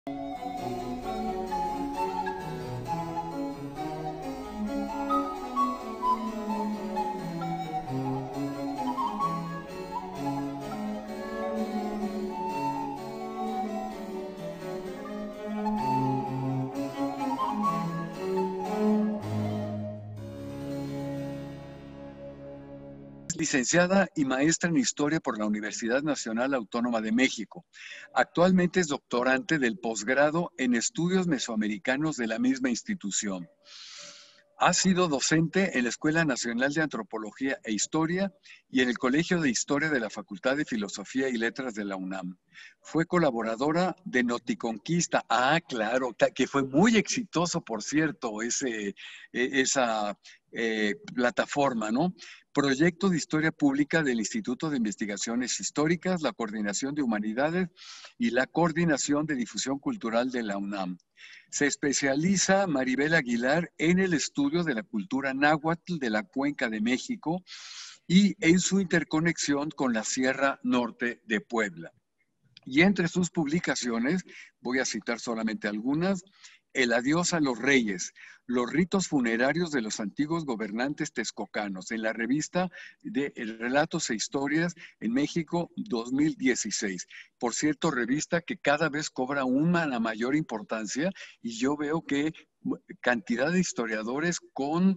Licenciada y maestra en Historia por la Universidad Nacional Autónoma de México. Actualmente es doctorante del posgrado en Estudios Mesoamericanos de la misma institución. Ha sido docente en la Escuela Nacional de Antropología e Historia y en el Colegio de Historia de la Facultad de Filosofía y Letras de la UNAM. Fue colaboradora de Noticonquista. Ah, claro, que fue muy exitoso, por cierto, esa plataforma, ¿no? Proyecto de Historia Pública del Instituto de Investigaciones Históricas, la Coordinación de Humanidades y la Coordinación de Difusión Cultural de la UNAM. Se especializa Maribel Aguilar en el estudio de la cultura náhuatl de la Cuenca de México y en su interconexión con la Sierra Norte de Puebla. Y entre sus publicaciones, voy a citar solamente algunas: El adiós a los reyes, los ritos funerarios de los antiguos gobernantes texcocanos, en la revista de Relatos e Historias en México 2016. Por cierto, revista que cada vez cobra una mayor importancia, y yo veo que cantidad de historiadores con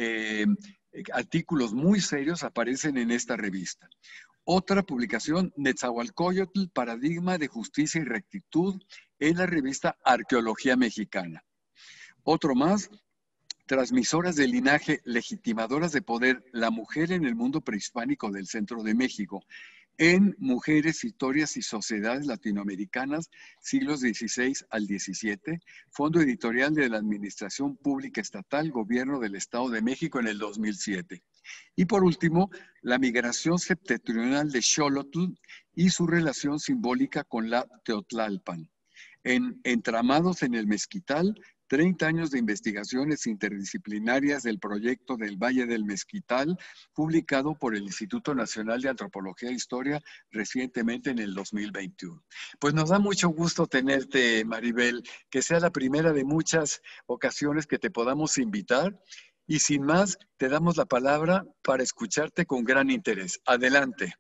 artículos muy serios aparecen en esta revista. Otra publicación, Netzahualcóyotl, Paradigma de Justicia y Rectitud, en la revista Arqueología Mexicana. Otro más, Transmisoras de Linaje, Legitimadoras de Poder, la mujer en el mundo prehispánico del centro de México, en Mujeres, Historias y Sociedades Latinoamericanas, siglos XVI al XVII, Fondo Editorial de la Administración Pública Estatal, Gobierno del Estado de México en el 2007. Y por último, la migración septentrional de Xolotl y su relación simbólica con la Teotlalpan. En Entramados en el Mezquital, 30 años de investigaciones interdisciplinarias del proyecto del Valle del Mezquital, publicado por el Instituto Nacional de Antropología e Historia recientemente en el 2021. Pues nos da mucho gusto tenerte, Maribel, que sea la primera de muchas ocasiones que te podamos invitar. Y sin más, te damos la palabra para escucharte con gran interés. Adelante.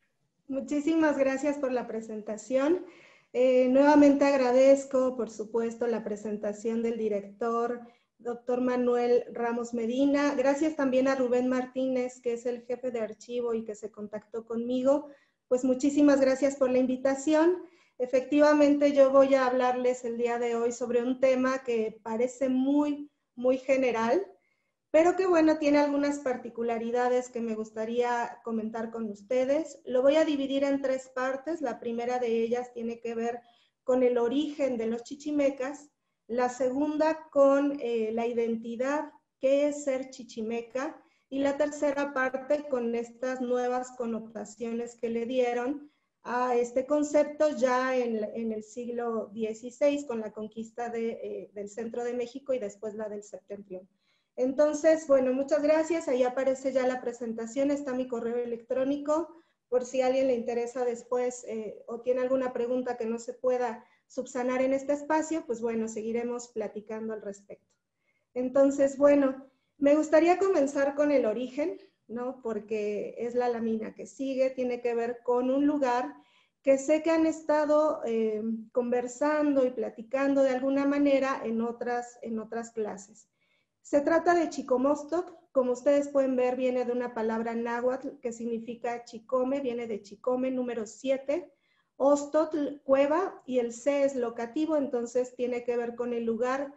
Muchísimas gracias por la presentación. Nuevamente agradezco, por supuesto, la presentación del director, doctor Manuel Ramos Medina. Gracias también a Rubén Martínez, que es el jefe de archivo y que se contactó conmigo. Pues muchísimas gracias por la invitación. Efectivamente, yo voy a hablarles el día de hoy sobre un tema que parece muy general, pero que bueno, tiene algunas particularidades que me gustaría comentar con ustedes. Lo voy a dividir en tres partes. La primera de ellas tiene que ver con el origen de los chichimecas, la segunda con la identidad, qué es ser chichimeca, y la tercera parte con estas nuevas connotaciones que le dieron a este concepto ya en el siglo XVI, con la conquista del centro de México y después la del septentrión. Entonces, bueno, muchas gracias. Ahí aparece ya la presentación, está mi correo electrónico, por si a alguien le interesa después o tiene alguna pregunta que no se pueda subsanar en este espacio, pues bueno, seguiremos platicando al respecto. Entonces, bueno, me gustaría comenzar con el origen, ¿no? Porque es la lámina que sigue, tiene que ver con un lugar que sé que han estado conversando y platicando de alguna manera en otras clases. Se trata de Chicomostoc. Como ustedes pueden ver, viene de una palabra náhuatl que significa chicome, viene de chicome número 7, ostotl, cueva, y el C es locativo, entonces tiene que ver con el lugar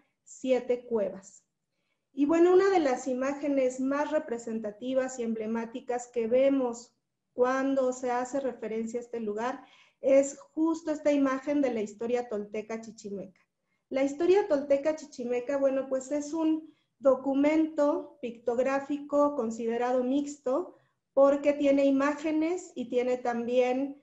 7 cuevas. Y bueno, una de las imágenes más representativas y emblemáticas que vemos cuando se hace referencia a este lugar es justo esta imagen de la historia tolteca chichimeca. La historia tolteca chichimeca, bueno, pues es un documento pictográfico considerado mixto porque tiene imágenes y tiene también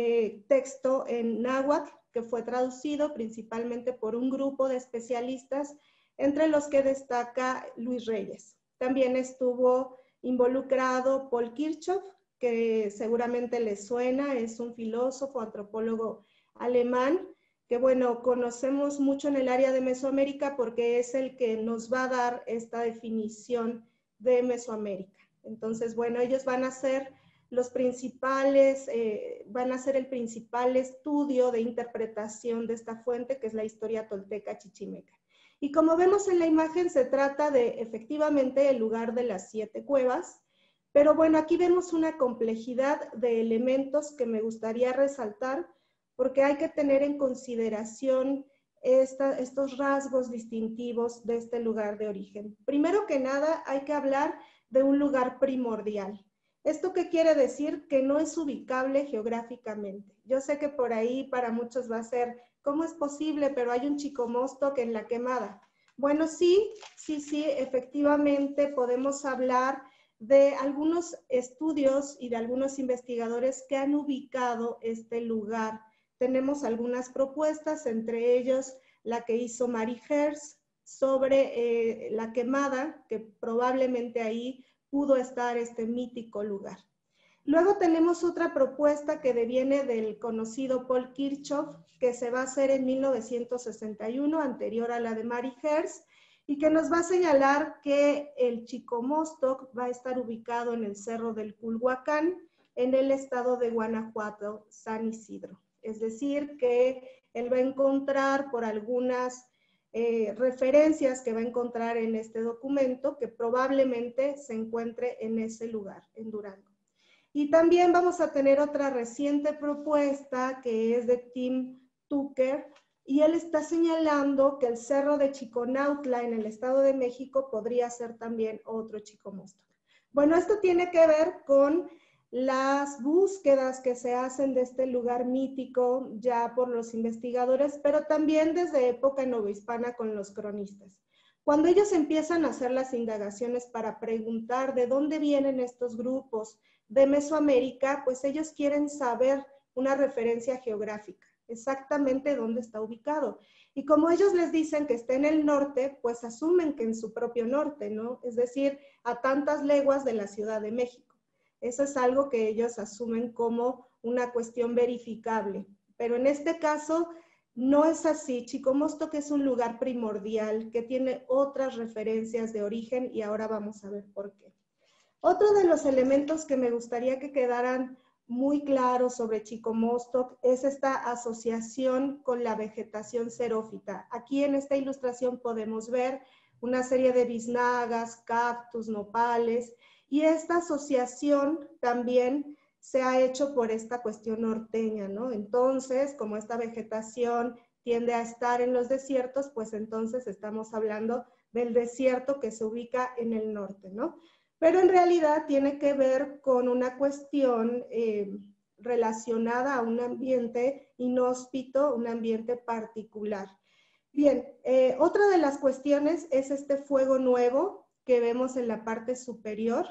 texto en náhuatl que fue traducido principalmente por un grupo de especialistas, entre los que destaca Luis Reyes. También estuvo involucrado Paul Kirchhoff, que seguramente les suena, es un filósofo, antropólogo alemán, que bueno, conocemos mucho en el área de Mesoamérica porque es el que nos va a dar esta definición de Mesoamérica. Entonces, bueno, ellos van a ser los principales, van a ser el principal estudio de interpretación de esta fuente, que es la historia tolteca chichimeca. Y como vemos en la imagen, se trata de efectivamente el lugar de las 7 cuevas, pero bueno, aquí vemos una complejidad de elementos que me gustaría resaltar, porque hay que tener en consideración estos rasgos distintivos de este lugar de origen. Primero que nada, hay que hablar de un lugar primordial. ¿Esto qué quiere decir? Que no es ubicable geográficamente. Yo sé que por ahí para muchos va a ser, ¿cómo es posible? Pero hay un Chicomostoc en la Quemada. Bueno, sí, efectivamente podemos hablar de algunos estudios y de algunos investigadores que han ubicado este lugar. Tenemos algunas propuestas, entre ellos la que hizo Mary Herz sobre la Quemada, que probablemente ahí pudo estar este mítico lugar. Luego tenemos otra propuesta que deviene del conocido Paul Kirchhoff, que se va a hacer en 1961, anterior a la de Mary Herz, y que nos va a señalar que el Chicomostoc va a estar ubicado en el Cerro del Culhuacán, en el estado de Guanajuato, San Isidro. Es decir, que él va a encontrar por algunas referencias que va a encontrar en este documento que probablemente se encuentre en ese lugar, en Durango. Y también vamos a tener otra reciente propuesta que es de Tim Tucker, y él está señalando que el Cerro de Chiconautla en el Estado de México podría ser también otro Chicomostoc. Bueno, esto tiene que ver con las búsquedas que se hacen de este lugar mítico ya por los investigadores, pero también desde época novohispana con los cronistas. Cuando ellos empiezan a hacer las indagaciones para preguntar de dónde vienen estos grupos de Mesoamérica, pues ellos quieren saber una referencia geográfica, exactamente dónde está ubicado. Y como ellos les dicen que está en el norte, pues asumen que en su propio norte, ¿no? Es decir, a tantas leguas de la Ciudad de México. Eso es algo que ellos asumen como una cuestión verificable. Pero en este caso no es así. Chicomostoc es un lugar primordial que tiene otras referencias de origen y ahora vamos a ver por qué. Otro de los elementos que me gustaría que quedaran muy claros sobre Chicomostoc es esta asociación con la vegetación xerófita. Aquí en esta ilustración podemos ver una serie de biznagas, cactus, nopales, y esta asociación también se ha hecho por esta cuestión norteña, ¿no? Entonces, como esta vegetación tiende a estar en los desiertos, pues entonces estamos hablando del desierto que se ubica en el norte, ¿no? Pero en realidad tiene que ver con una cuestión relacionada a un ambiente inhóspito, un ambiente particular. Bien, otra de las cuestiones es este fuego nuevo que vemos en la parte superior,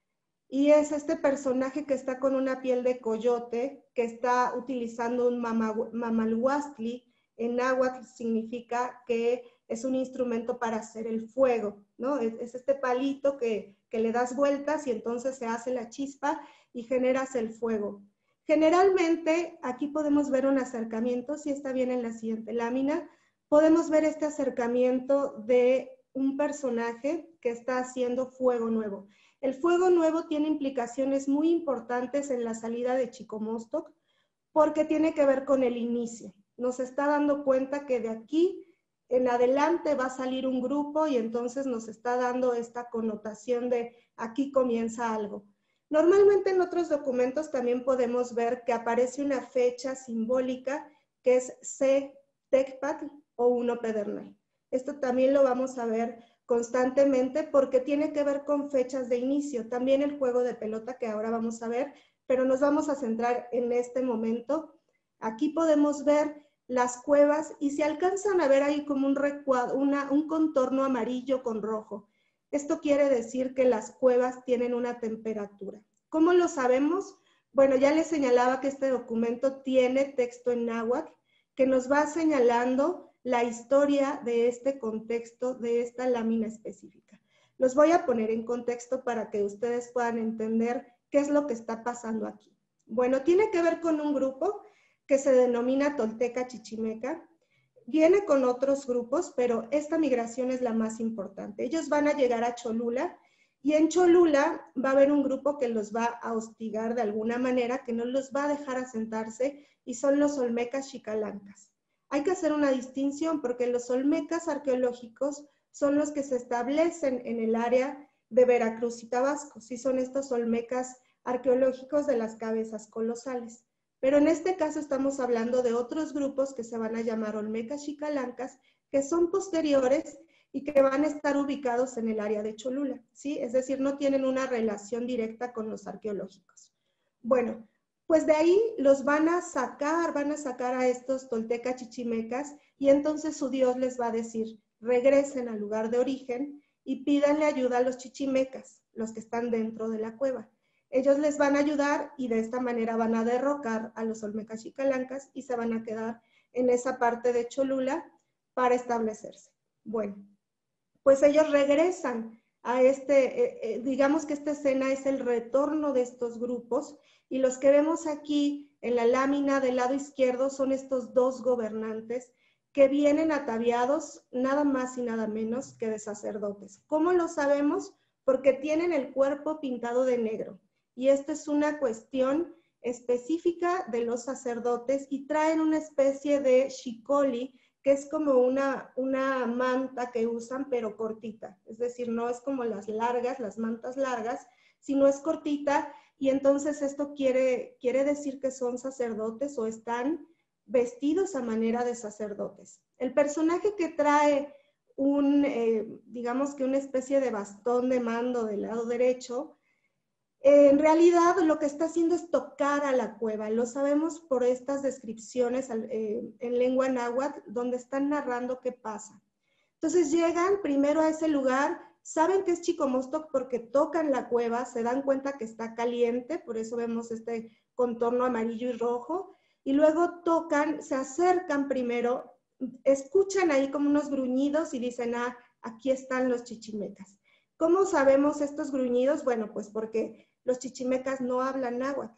y es este personaje que está con una piel de coyote, que está utilizando un mamalhuastli. En náhuatl significa que es un instrumento para hacer el fuego, ¿no? Es este palito que le das vueltas y entonces se hace la chispa y generas el fuego. Generalmente, aquí podemos ver un acercamiento, si está bien en la siguiente lámina, podemos ver este acercamiento de un personaje que está haciendo fuego nuevo. El fuego nuevo tiene implicaciones muy importantes en la salida de Chicomostoc porque tiene que ver con el inicio. Nos está dando cuenta que de aquí en adelante va a salir un grupo y entonces nos está dando esta connotación de aquí comienza algo. Normalmente en otros documentos también podemos ver que aparece una fecha simbólica que es C-Tecpatl o 1 Pedernal. Esto también lo vamos a ver constantemente porque tiene que ver con fechas de inicio. También el juego de pelota que ahora vamos a ver, pero nos vamos a centrar en este momento. Aquí podemos ver las cuevas y se alcanzan a ver ahí como un recuadro, un contorno amarillo con rojo. Esto quiere decir que las cuevas tienen una temperatura. ¿Cómo lo sabemos? Bueno, ya les señalaba que este documento tiene texto en náhuatl que nos va señalando la historia de este contexto, de esta lámina específica. Los voy a poner en contexto para que ustedes puedan entender qué es lo que está pasando aquí. Bueno, tiene que ver con un grupo que se denomina Tolteca Chichimeca, viene con otros grupos, pero esta migración es la más importante. Ellos van a llegar a Cholula y en Cholula va a haber un grupo que los va a hostigar de alguna manera, que no los va a dejar asentarse, y son los olmecas xicalancas. Hay que hacer una distinción porque los olmecas arqueológicos son los que se establecen en el área de Veracruz y Tabasco. Sí, son estos olmecas arqueológicos de las cabezas colosales. Pero en este caso estamos hablando de otros grupos que se van a llamar olmecas xicalancas, que son posteriores y que van a estar ubicados en el área de Cholula, ¿sí? Es decir, no tienen una relación directa con los arqueológicos. Bueno, pues de ahí los van a sacar a estos toltecas chichimecas, y entonces su Dios les va a decir, regresen al lugar de origen y pídanle ayuda a los chichimecas, los que están dentro de la cueva. Ellos les van a ayudar y de esta manera van a derrocar a los olmecas xicalancas y se van a quedar en esa parte de Cholula para establecerse. Bueno, pues ellos regresan a digamos que esta escena es el retorno de estos grupos, y los que vemos aquí en la lámina del lado izquierdo son estos dos gobernantes que vienen ataviados nada más y nada menos que de sacerdotes. ¿Cómo lo sabemos? Porque tienen el cuerpo pintado de negro. Y esta es una cuestión específica de los sacerdotes, y traen una especie de xicoli, que es como una manta que usan, pero cortita. Es decir, no es como las mantas largas, sino es cortita, y entonces esto quiere decir que son sacerdotes o están vestidos a manera de sacerdotes. El personaje que trae digamos que una especie de bastón de mando del lado derecho, en realidad lo que está haciendo es tocar a la cueva. Lo sabemos por estas descripciones en lengua náhuatl, donde están narrando qué pasa. Entonces llegan primero a ese lugar, saben que es Chicomostoc porque tocan la cueva, se dan cuenta que está caliente, por eso vemos este contorno amarillo y rojo, y luego tocan, se acercan primero, escuchan ahí como unos gruñidos y dicen, ah, aquí están los chichimecas. ¿Cómo sabemos estos gruñidos? Bueno, pues porque los chichimecas no hablan náhuatl,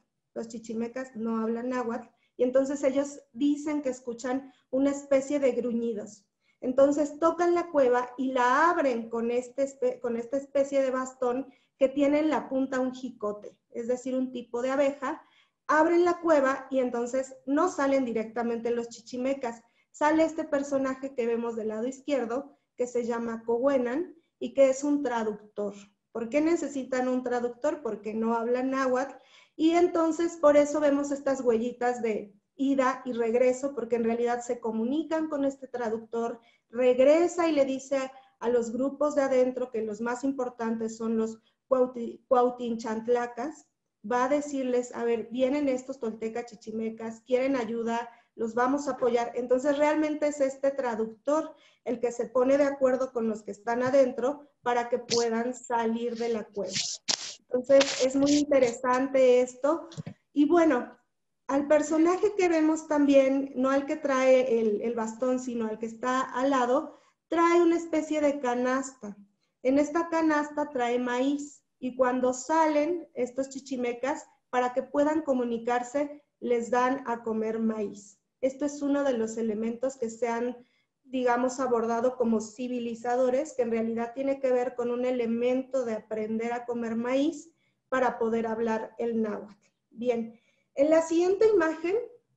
y entonces ellos dicen que escuchan una especie de gruñidos. Entonces tocan la cueva y la abren con esta especie de bastón que tiene en la punta un jicote, es decir, un tipo de abeja. Abren la cueva y entonces no salen directamente los chichimecas, sale este personaje que vemos del lado izquierdo, que se llama Cohuenan, y que es un traductor. ¿Por qué necesitan un traductor? Porque no hablan náhuatl, y entonces por eso vemos estas huellitas de ida y regreso, porque en realidad se comunican con este traductor, regresa y le dice a los grupos de adentro que los más importantes son los cuautinchantlaccas, va a decirles, a ver, vienen estos toltecas chichimecas, quieren ayuda, los vamos a apoyar. Entonces realmente es este traductor el que se pone de acuerdo con los que están adentro para que puedan salir de la cueva. Entonces es muy interesante esto. Y bueno, al personaje que vemos también, no al que trae el bastón, sino al que está al lado, trae una especie de canasta. En esta canasta trae maíz, y cuando salen estos chichimecas, para que puedan comunicarse, les dan a comer maíz. Esto es uno de los elementos que se han, digamos, abordado como civilizadores, que en realidad tiene que ver con un elemento de aprender a comer maíz para poder hablar el náhuatl. Bien, en la siguiente imagen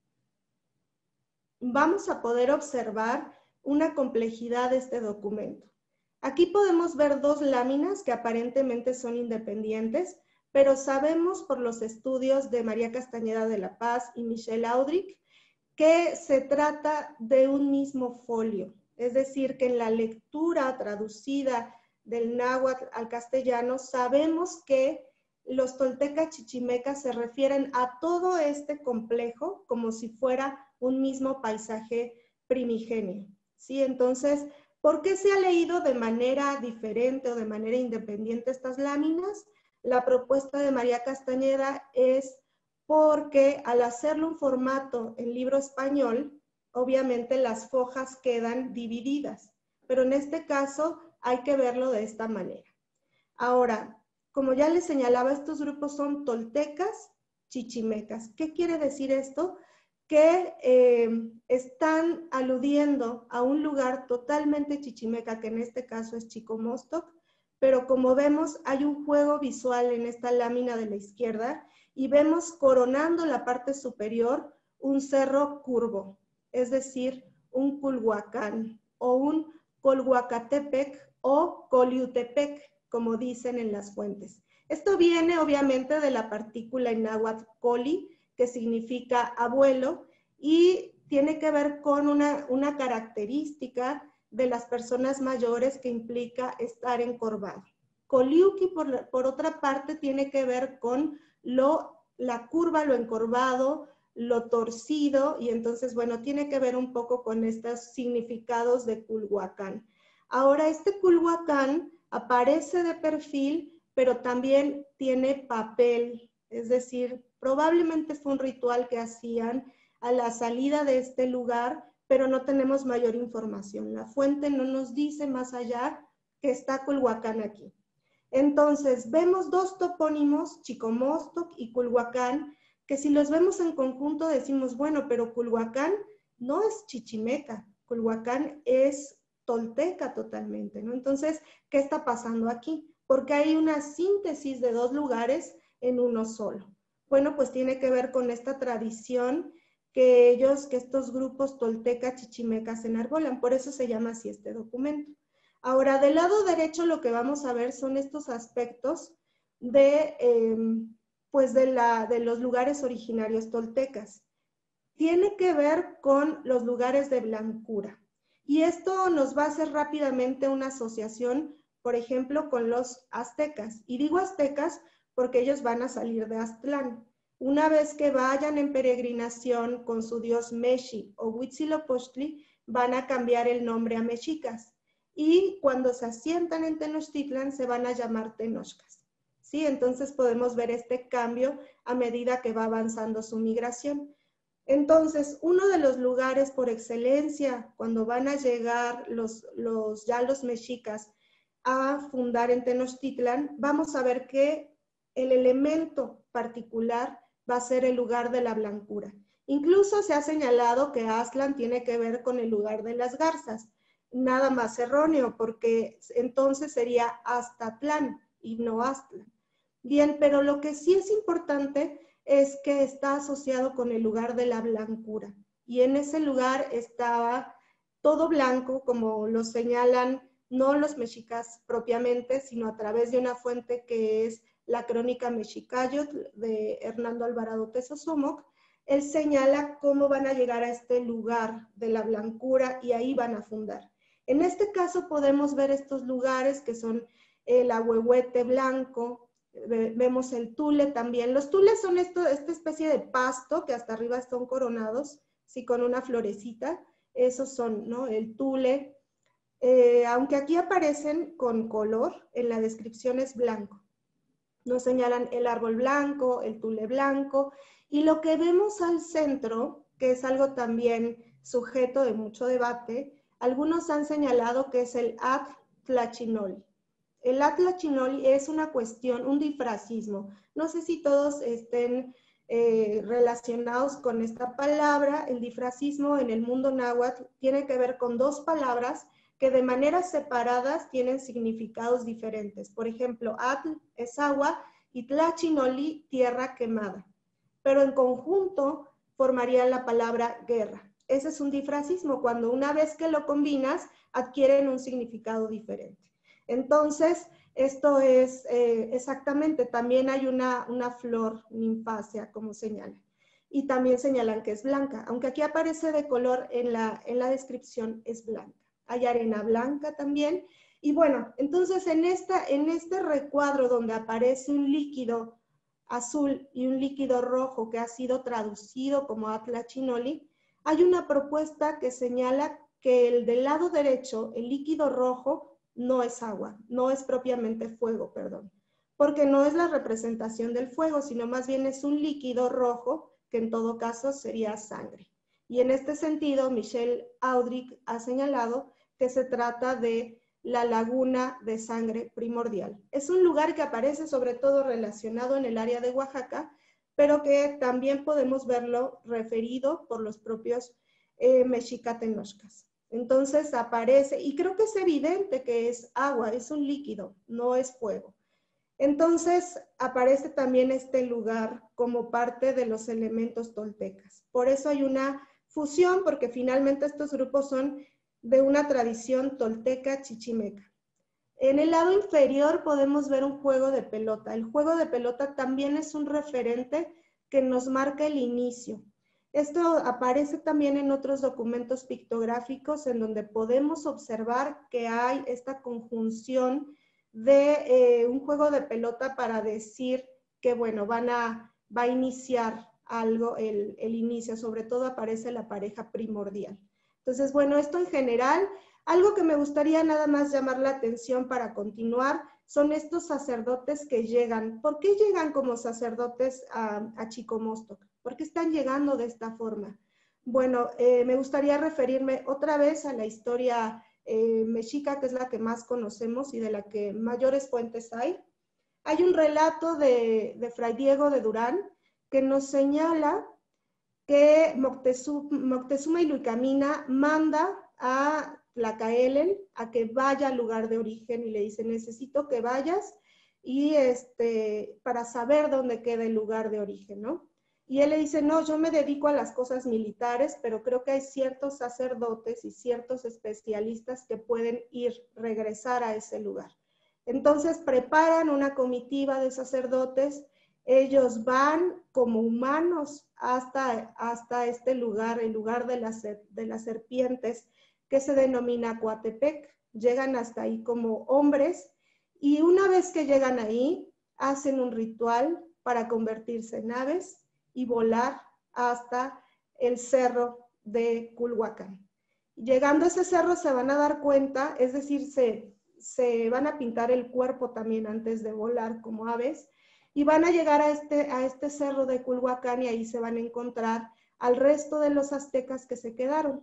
vamos a poder observar una complejidad de este documento. Aquí podemos ver dos láminas que aparentemente son independientes, pero sabemos por los estudios de María Castañeda de la Paz y Michelle Audric que se trata de un mismo folio. Es decir, que en la lectura traducida del náhuatl al castellano sabemos que los toltecas chichimecas se refieren a todo este complejo como si fuera un mismo paisaje primigenio, ¿sí? Entonces, ¿por qué se ha leído de manera diferente o de manera independiente estas láminas? La propuesta de María Castañeda es porque al hacerlo un formato en libro español, obviamente las fojas quedan divididas, pero en este caso hay que verlo de esta manera. Ahora, como ya les señalaba, estos grupos son toltecas chichimecas. ¿Qué quiere decir esto? que están aludiendo a un lugar totalmente chichimeca, que en este caso es Chicomostoc, pero como vemos hay un juego visual en esta lámina de la izquierda y vemos coronando la parte superior un cerro curvo, es decir, un Culhuacán o un Colhuacatepec o Coliutepec, como dicen en las fuentes. Esto viene obviamente de la partícula en náhuatl coli, que significa abuelo, y tiene que ver con una característica de las personas mayores que implica estar encorvado. Coliuqui, por otra parte, tiene que ver con la curva, lo encorvado, lo torcido, y entonces, bueno, tiene que ver un poco con estos significados de Culhuacán. Ahora, este Culhuacán aparece de perfil, pero también tiene papel, es decir, probablemente fue un ritual que hacían a la salida de este lugar, pero no tenemos mayor información. La fuente no nos dice más allá que está Culhuacán aquí. Entonces, vemos dos topónimos, Chicomostoc y Culhuacán, que si los vemos en conjunto decimos, bueno, pero Culhuacán no es chichimeca, Culhuacán es tolteca totalmente, ¿no? Entonces, ¿qué está pasando aquí? Porque hay una síntesis de dos lugares en uno solo. Bueno, pues tiene que ver con esta tradición que estos grupos toltecas chichimecas enarbolan, por eso se llama así este documento. Ahora, del lado derecho lo que vamos a ver son estos aspectos de los lugares originarios toltecas. Tiene que ver con los lugares de blancura. Y esto nos va a hacer rápidamente una asociación, por ejemplo, con los aztecas. Y digo aztecas porque ellos van a salir de Aztlán. Una vez que vayan en peregrinación con su dios Meshi o Huitzilopochtli, van a cambiar el nombre a mexicas. Y cuando se asientan en Tenochtitlan, se van a llamar tenochcas. ¿Sí? Entonces podemos ver este cambio a medida que va avanzando su migración. Entonces, uno de los lugares por excelencia, cuando van a llegar los mexicas a fundar en Tenochtitlan, vamos a ver que el elemento particular va a ser el lugar de la blancura. Incluso se ha señalado que Aztlán tiene que ver con el lugar de las garzas. Nada más erróneo, porque entonces sería Aztatlán y no Aztlán. Bien, pero lo que sí es importante es que está asociado con el lugar de la blancura. Y en ese lugar estaba todo blanco, como lo señalan no los mexicas propiamente, sino a través de una fuente que es la Crónica Mexicayotl de Hernando Alvarado Tezosomoc. Él señala cómo van a llegar a este lugar de la blancura y ahí van a fundar. En este caso podemos ver estos lugares que son el ahuehuete blanco, vemos el tule también. Los tules son esta especie de pasto que hasta arriba están coronados, sí, con una florecita. Esos son, ¿no? El tule. Aunque aquí aparecen con color, en la descripción es blanco. Nos señalan el árbol blanco, el tule blanco, y lo que vemos al centro, que es algo también sujeto de mucho debate, algunos han señalado que es el Atlachinoli. El Atlachinoli es una cuestión, un difracismo. No sé si todos estén relacionados con esta palabra. El difracismo en el mundo náhuatl tiene que ver con dos palabras que de maneras separadas tienen significados diferentes. Por ejemplo, Atl es agua y Tlachinoli, tierra quemada. Pero en conjunto formarían la palabra guerra. Ese es un difracismo, cuando una vez que lo combinas, adquieren un significado diferente. Entonces, esto es exactamente, también hay una flor ninfácea, como señalan. Y también señalan que es blanca, aunque aquí aparece de color en la descripción, es blanca. Hay arena blanca también. Y bueno, entonces en este recuadro donde aparece un líquido azul y un líquido rojo que ha sido traducido como Atlachinoli, hay una propuesta que señala que el del lado derecho, el líquido rojo, no es agua, no es propiamente fuego, perdón, porque no es la representación del fuego, sino más bien es un líquido rojo que en todo caso sería sangre. Y en este sentido, Michel Audric ha señalado que se trata de la laguna de sangre primordial. Es un lugar que aparece sobre todo relacionado en el área de Oaxaca, pero que también podemos verlo referido por los propios mexicatenochcas. Entonces aparece, y creo que es evidente que es agua, es un líquido, no es fuego. Entonces aparece también este lugar como parte de los elementos toltecas. Por eso hay una fusión, porque finalmente estos grupos son de una tradición tolteca chichimeca. En el lado inferior podemos ver un juego de pelota. El juego de pelota también es un referente que nos marca el inicio. Esto aparece también en otros documentos pictográficos en donde podemos observar que hay esta conjunción de un juego de pelota para decir que, bueno, va a iniciar algo, el inicio. Sobre todo aparece la pareja primordial. Entonces, bueno, esto en general. Algo que me gustaría nada más llamar la atención para continuar son estos sacerdotes que llegan. ¿Por qué llegan como sacerdotes a Chicomostoc? ¿Por qué están llegando de esta forma? Bueno, me gustaría referirme otra vez a la historia mexica, que es la que más conocemos y de la que mayores fuentes hay. Hay un relato de Fray Diego de Durán que nos señala que Moctezuma Iluicamina manda a Tlacaelen a que vaya al lugar de origen y le dice, necesito que vayas y para saber dónde queda el lugar de origen, ¿no? Y él le dice, no, yo me dedico a las cosas militares, pero creo que hay ciertos sacerdotes y ciertos especialistas que pueden regresar a ese lugar. Entonces preparan una comitiva de sacerdotes. Ellos van como humanos hasta este lugar, el lugar de las serpientes, que se denomina Coatepec. Llegan hasta ahí como hombres y una vez que llegan ahí, hacen un ritual para convertirse en aves y volar hasta el cerro de Culhuacán. Llegando a ese cerro se van a dar cuenta, es decir, se van a pintar el cuerpo también antes de volar como aves, y van a llegar a este cerro de Culhuacán y ahí se van a encontrar al resto de los aztecas que se quedaron.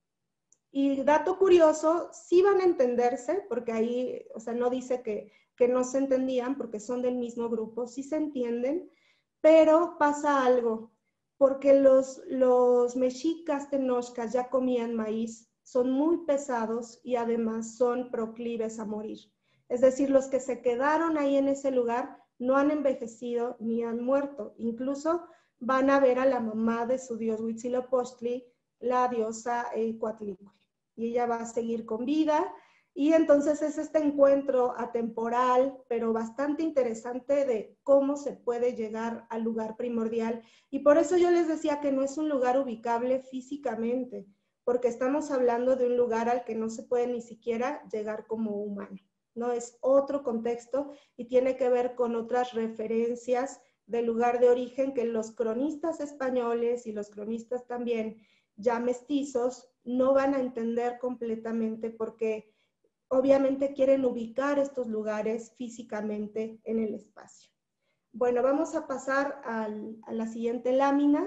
Y dato curioso, sí van a entenderse, porque ahí, o sea, no dice que no se entendían, porque son del mismo grupo, sí se entienden, pero pasa algo, porque los mexicas tenochcas ya comían maíz, son muy pesados y además son proclives a morir. Es decir, los que se quedaron ahí en ese lugar no han envejecido ni han muerto. Incluso van a ver a la mamá de su dios Huitzilopochtli, la diosa Coatlicue, y ella va a seguir con vida. Y entonces es este encuentro atemporal, pero bastante interesante de cómo se puede llegar al lugar primordial. Y por eso yo les decía que no es un lugar ubicable físicamente, porque estamos hablando de un lugar al que no se puede ni siquiera llegar como humano, ¿no? Es otro contexto y tiene que ver con otras referencias del lugar de origen que los cronistas españoles y los cronistas también ya mestizos no van a entender completamente, porque obviamente quieren ubicar estos lugares físicamente en el espacio. Bueno, vamos a pasar a la siguiente lámina.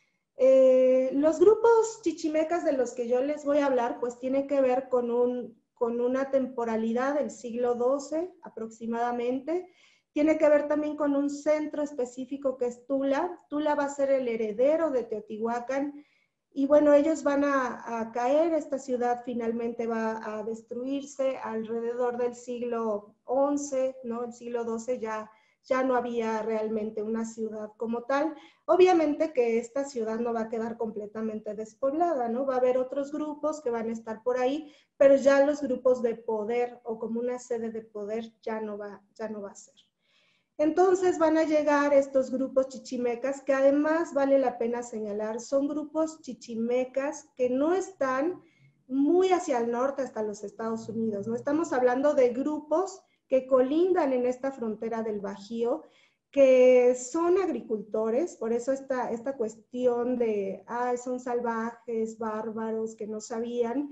Los grupos chichimecas de los que yo les voy a hablar, pues tiene que ver con una temporalidad del siglo XII aproximadamente. Tiene que ver también con un centro específico que es Tula. Tula va a ser el heredero de Teotihuacán. Y bueno, ellos van a caer, esta ciudad finalmente va a destruirse alrededor del siglo XI, ¿no? El siglo XII ya no había realmente una ciudad como tal. Obviamente que esta ciudad no va a quedar completamente despoblada, ¿no? Va a haber otros grupos que van a estar por ahí, pero ya los grupos de poder o como una sede de poder ya no va a ser. Entonces van a llegar estos grupos chichimecas que además vale la pena señalar, son grupos chichimecas que no están muy hacia el norte hasta los Estados Unidos, ¿no? Estamos hablando de grupos que colindan en esta frontera del Bajío, que son agricultores, por eso esta cuestión de, son salvajes, bárbaros, que no sabían,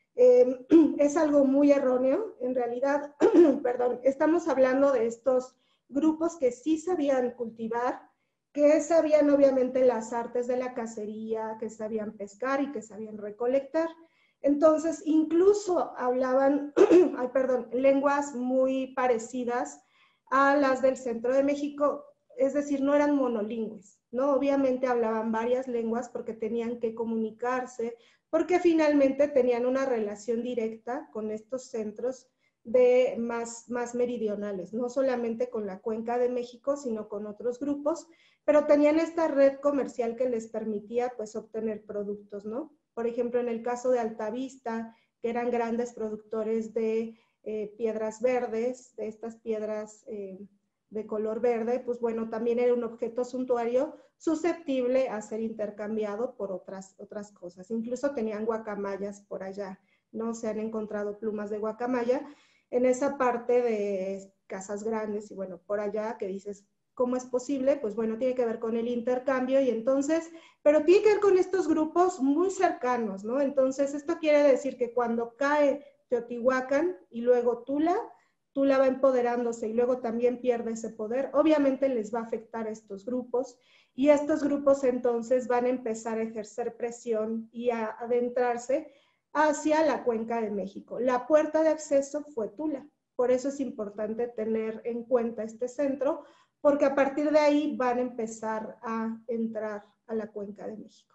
es algo muy erróneo. En realidad, perdón, estamos hablando de estos grupos que sí sabían cultivar, que sabían obviamente las artes de la cacería, que sabían pescar y que sabían recolectar. Entonces, incluso hablaban, lenguas muy parecidas a las del centro de México. es decir, no eran monolingües, ¿no? Obviamente hablaban varias lenguas porque tenían que comunicarse, porque finalmente tenían una relación directa con estos centros de más meridionales, no solamente con la Cuenca de México, sino con otros grupos, pero tenían esta red comercial que les permitía pues obtener productos, ¿no? Por ejemplo, en el caso de Altavista, que eran grandes productores de piedras verdes, de estas piedras de color verde, pues bueno, también era un objeto suntuario susceptible a ser intercambiado por otras cosas. Incluso tenían guacamayas por allá, ¿no? Se han encontrado plumas de guacamaya en esa parte de casas grandes y bueno, por allá que dices, ¿cómo es posible? Pues bueno, tiene que ver con el intercambio y entonces, pero tiene que ver con estos grupos muy cercanos, ¿no? Entonces, esto quiere decir que cuando cae Teotihuacán y luego Tula va empoderándose y luego también pierde ese poder, obviamente les va a afectar a estos grupos y estos grupos entonces van a empezar a ejercer presión y a adentrarse hacia la Cuenca de México. La puerta de acceso fue Tula, por eso es importante tener en cuenta este centro, porque a partir de ahí van a empezar a entrar a la Cuenca de México.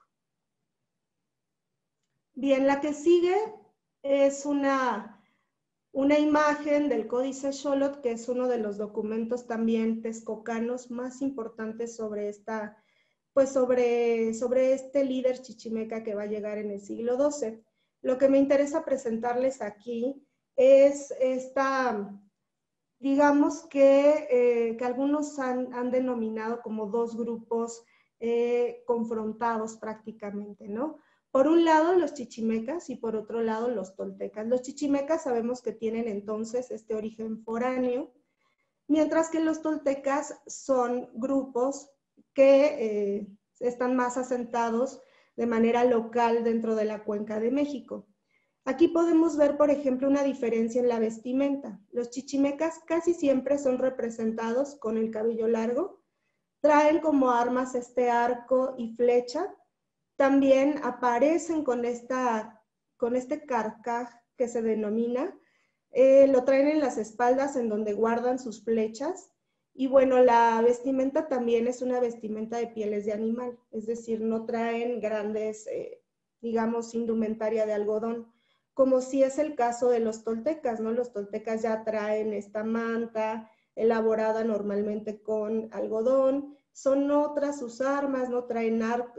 Bien, la que sigue es una imagen del Códice Xolotl, que es uno de los documentos también texcocanos más importantes sobre esta, pues sobre este líder chichimeca que va a llegar en el siglo XII. Lo que me interesa presentarles aquí es esta, digamos que algunos han denominado como dos grupos confrontados prácticamente, ¿no? Por un lado los chichimecas y por otro lado los toltecas. Los chichimecas sabemos que tienen entonces este origen foráneo, mientras que los toltecas son grupos que están más asentados de manera local dentro de la Cuenca de México. Aquí podemos ver, por ejemplo, una diferencia en la vestimenta. Los chichimecas casi siempre son representados con el cabello largo, traen como armas este arco y flecha, también aparecen con este carcaj que se denomina, lo traen en las espaldas en donde guardan sus flechas, y bueno, la vestimenta también es una vestimenta de pieles de animal, es decir, no traen grandes, digamos, indumentaria de algodón, como si es el caso de los toltecas, ¿no? Los toltecas ya traen esta manta elaborada normalmente con algodón, son otras sus armas, ¿no? Traen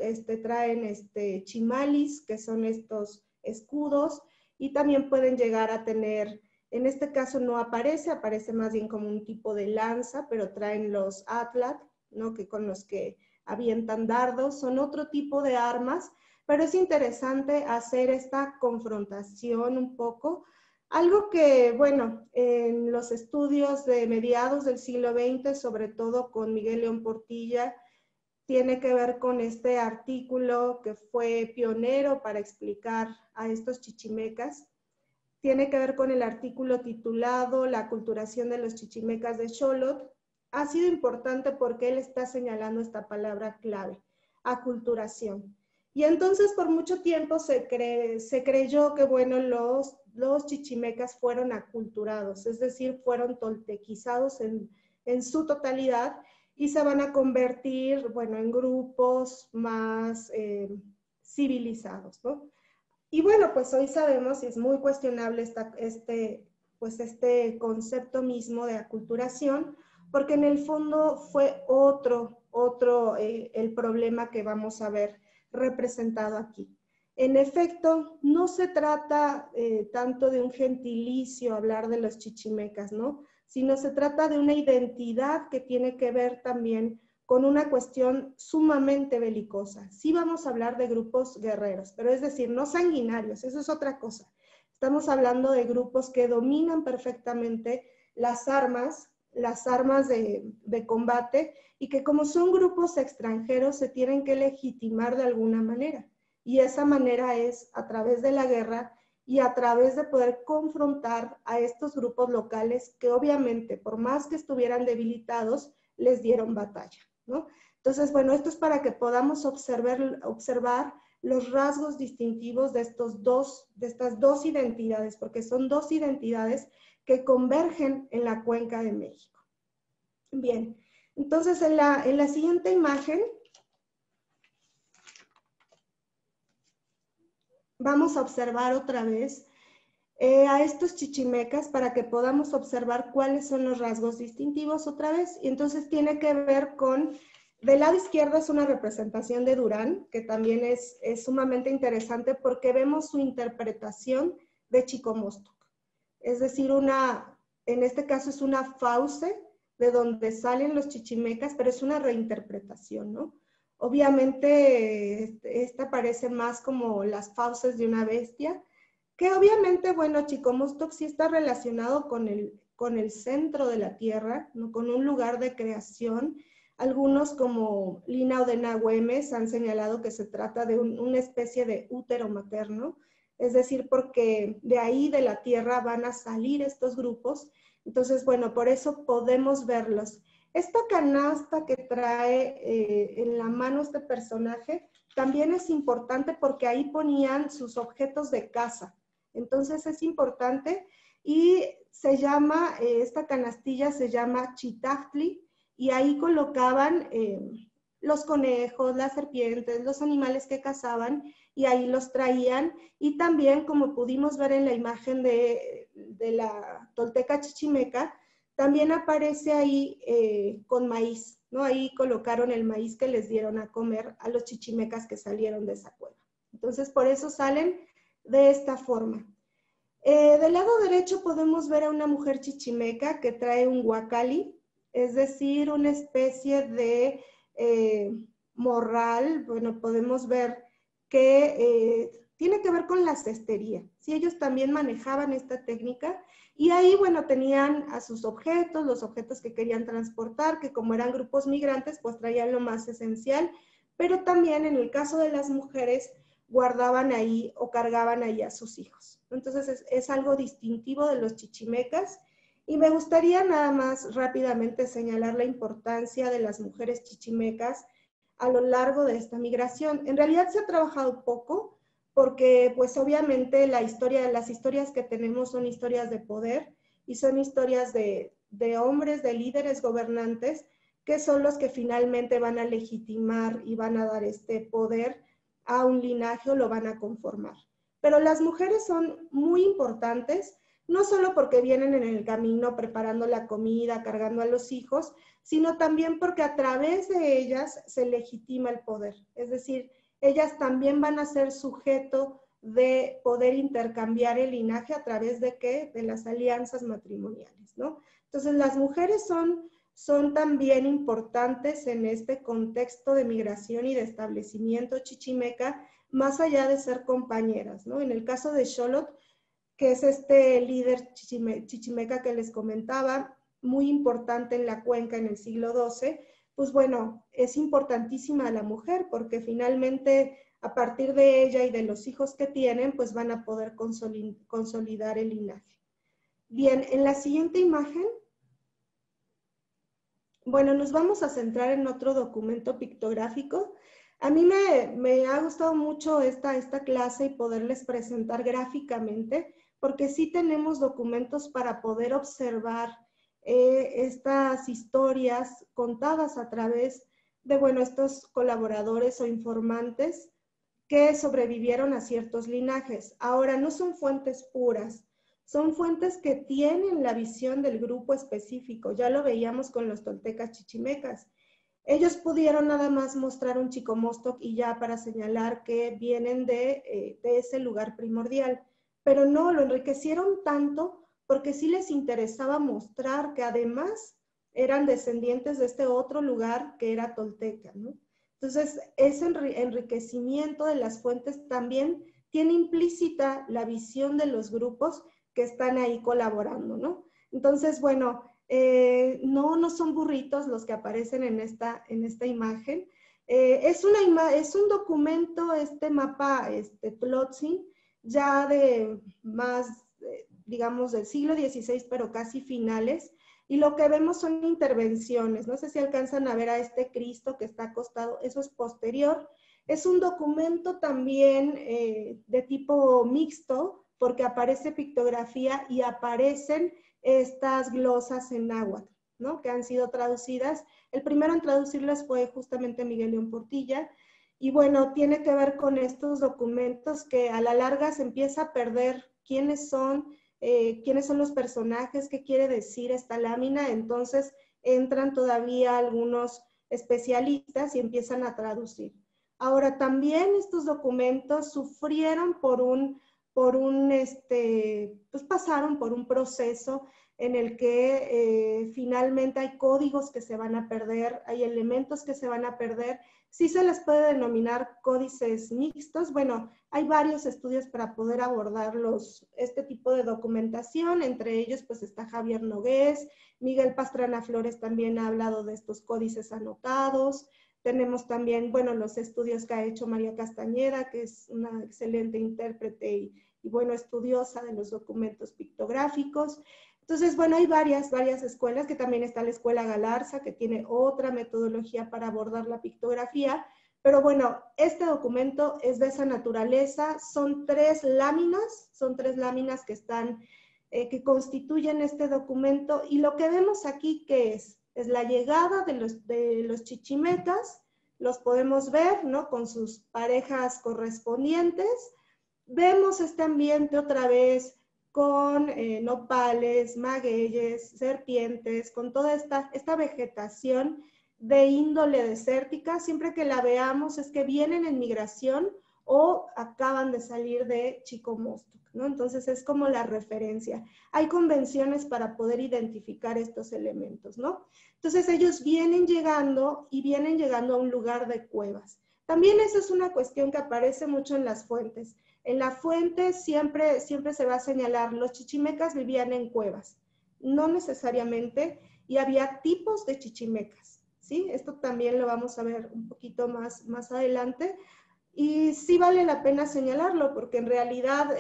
chimalis, que son estos escudos, y también pueden llegar a tener, en este caso no aparece más bien como un tipo de lanza, pero traen los atlat, ¿no? Que con los que avientan dardos, son otro tipo de armas, pero es interesante hacer esta confrontación un poco. Algo que, bueno, en los estudios de mediados del siglo XX, sobre todo con Miguel León Portilla, tiene que ver con este artículo que fue pionero para explicar a estos chichimecas. Tiene que ver con el artículo titulado La aculturación de los chichimecas de Xolotl. Ha sido importante porque él está señalando esta palabra clave, aculturación. Y entonces por mucho tiempo se creyó que, bueno, los chichimecas fueron aculturados, es decir, fueron toltequizados en su totalidad y se van a convertir, bueno, en grupos más civilizados, ¿no? Y bueno, pues hoy sabemos y es muy cuestionable este concepto mismo de aculturación, porque en el fondo fue otro el problema que vamos a ver representado aquí. En efecto, no se trata tanto de un gentilicio hablar de los chichimecas, ¿no? Sino se trata de una identidad que tiene que ver también con una cuestión sumamente belicosa. Sí vamos a hablar de grupos guerreros, pero es decir, no sanguinarios, eso es otra cosa. Estamos hablando de grupos que dominan perfectamente las armas de combate y que como son grupos extranjeros se tienen que legitimar de alguna manera. Y esa manera es a través de la guerra y a través de poder confrontar a estos grupos locales que obviamente, por más que estuvieran debilitados, les dieron batalla, ¿no? Entonces, bueno, esto es para que podamos observar los rasgos distintivos de estas dos identidades, porque son dos identidades que convergen en la Cuenca de México. Bien, Entonces, en la siguiente imagen, vamos a observar otra vez a estos chichimecas para que podamos observar cuáles son los rasgos distintivos otra vez. Y entonces tiene que ver con, del lado izquierdo es una representación de Durán, que también es sumamente interesante porque vemos su interpretación de Chicomostoc. Es decir, en este caso es una fauce de donde salen los chichimecas, pero es una reinterpretación, ¿no? Obviamente, esta parece más como las fauces de una bestia, que obviamente, bueno, Chicomostoc sí está relacionado con el centro de la Tierra, ¿no? Con un lugar de creación. Algunos, como Lina Odena Güemes, han señalado que se trata de una especie de útero materno, es decir, porque de ahí, de la Tierra, van a salir estos grupos. Entonces, bueno, por eso podemos verlos. Esta canasta que trae en la mano este personaje también es importante porque ahí ponían sus objetos de caza. Entonces es importante y se llama, esta canastilla se llama chitahtli y ahí colocaban los conejos, las serpientes, los animales que cazaban y ahí los traían. Y también, como pudimos ver en la imagen de la tolteca chichimeca, también aparece ahí con maíz, ¿no? Ahí colocaron el maíz que les dieron a comer a los chichimecas que salieron de esa cueva. Entonces, por eso salen de esta forma. Del lado derecho podemos ver a una mujer chichimeca que trae un huacali, es decir, una especie de morral. Bueno, podemos ver que tiene que ver con la cestería. Sí, ellos también manejaban esta técnica y ahí, bueno, tenían a sus objetos, los objetos que querían transportar, que como eran grupos migrantes, pues traían lo más esencial, pero también en el caso de las mujeres, guardaban ahí o cargaban ahí a sus hijos. Entonces es algo distintivo de los chichimecas y me gustaría nada más rápidamente señalar la importancia de las mujeres chichimecas a lo largo de esta migración. En realidad se ha trabajado poco porque pues obviamente las historias que tenemos son historias de poder y son historias de hombres, de líderes gobernantes que son los que finalmente van a legitimar y van a dar este poder a un linaje o lo van a conformar. Pero las mujeres son muy importantes, no solo porque vienen en el camino preparando la comida, cargando a los hijos, sino también porque a través de ellas se legitima el poder. Es decir, ellas también van a ser sujeto de poder intercambiar el linaje a través de ¿qué? De las alianzas matrimoniales, ¿no? Entonces, las mujeres son también importantes en este contexto de migración y de establecimiento chichimeca, más allá de ser compañeras, ¿no? En el caso de Xolotl, que es este líder chichimeca que les comentaba, muy importante en la cuenca en el siglo XII, pues bueno, es importantísima la mujer porque finalmente a partir de ella y de los hijos que tienen, pues van a poder consolidar el linaje. Bien, en la siguiente imagen, bueno, nos vamos a centrar en otro documento pictográfico. A mí me ha gustado mucho esta clase y poderles presentar gráficamente, porque sí tenemos documentos para poder observar estas historias contadas a través de, bueno, estos colaboradores o informantes que sobrevivieron a ciertos linajes. Ahora, no son fuentes puras, son fuentes que tienen la visión del grupo específico. Ya lo veíamos con los toltecas chichimecas. Ellos pudieron nada más mostrar un Chicomostoc y ya para señalar que vienen de ese lugar primordial. Pero no, lo enriquecieron tanto porque sí les interesaba mostrar que además eran descendientes de este otro lugar que era tolteca, ¿no? Entonces, ese enriquecimiento de las fuentes también tiene implícita la visión de los grupos que están ahí colaborando, ¿no? Entonces, bueno, no son burritos los que aparecen en esta imagen. Es un documento, este mapa, Tlotzin, ya de más, digamos, del siglo XVI, pero casi finales, y lo que vemos son intervenciones. No sé si alcanzan a ver a este Cristo que está acostado, eso es posterior. Es un documento también de tipo mixto, porque aparece pictografía y aparecen estas glosas en náhuatl. ¿no? Que han sido traducidas. El primero en traducirlas fue justamente Miguel León Portilla. Y bueno, tiene que ver con estos documentos que a la larga se empieza a perder quiénes son los personajes, qué quiere decir esta lámina. Entonces entran todavía algunos especialistas y empiezan a traducir. Ahora, también estos documentos sufrieron pues pasaron por un proceso en el que finalmente hay códigos que se van a perder, hay elementos que se van a perder. Sí se les puede denominar códices mixtos. Bueno, hay varios estudios para poder abordar este tipo de documentación. Entre ellos, pues está Javier Nogués, Miguel Pastrana Flores también ha hablado de estos códices anotados. Tenemos también, bueno, los estudios que ha hecho María Castañeda, que es una excelente intérprete y bueno, estudiosa de los documentos pictográficos. Entonces, bueno, hay varias escuelas, que también está la Escuela Galarza, que tiene otra metodología para abordar la pictografía, pero bueno, este documento es de esa naturaleza. Son tres láminas que constituyen este documento, y lo que vemos aquí, ¿qué es? Es la llegada de los chichimecas. Los podemos ver, ¿no? Con sus parejas correspondientes. Vemos este ambiente otra vez con nopales, magueyes, serpientes, con toda esta vegetación de índole desértica. Siempre que la veamos es que vienen en migración o acaban de salir de Chicomostoc, ¿no? Entonces es como la referencia. Hay convenciones para poder identificar estos elementos, ¿no? Entonces ellos vienen llegando a un lugar de cuevas. También esa es una cuestión que aparece mucho en las fuentes. En la fuente siempre se va a señalar, los chichimecas vivían en cuevas, no necesariamente, y había tipos de chichimecas, ¿sí? Esto también lo vamos a ver un poquito más adelante, y sí vale la pena señalarlo, porque en realidad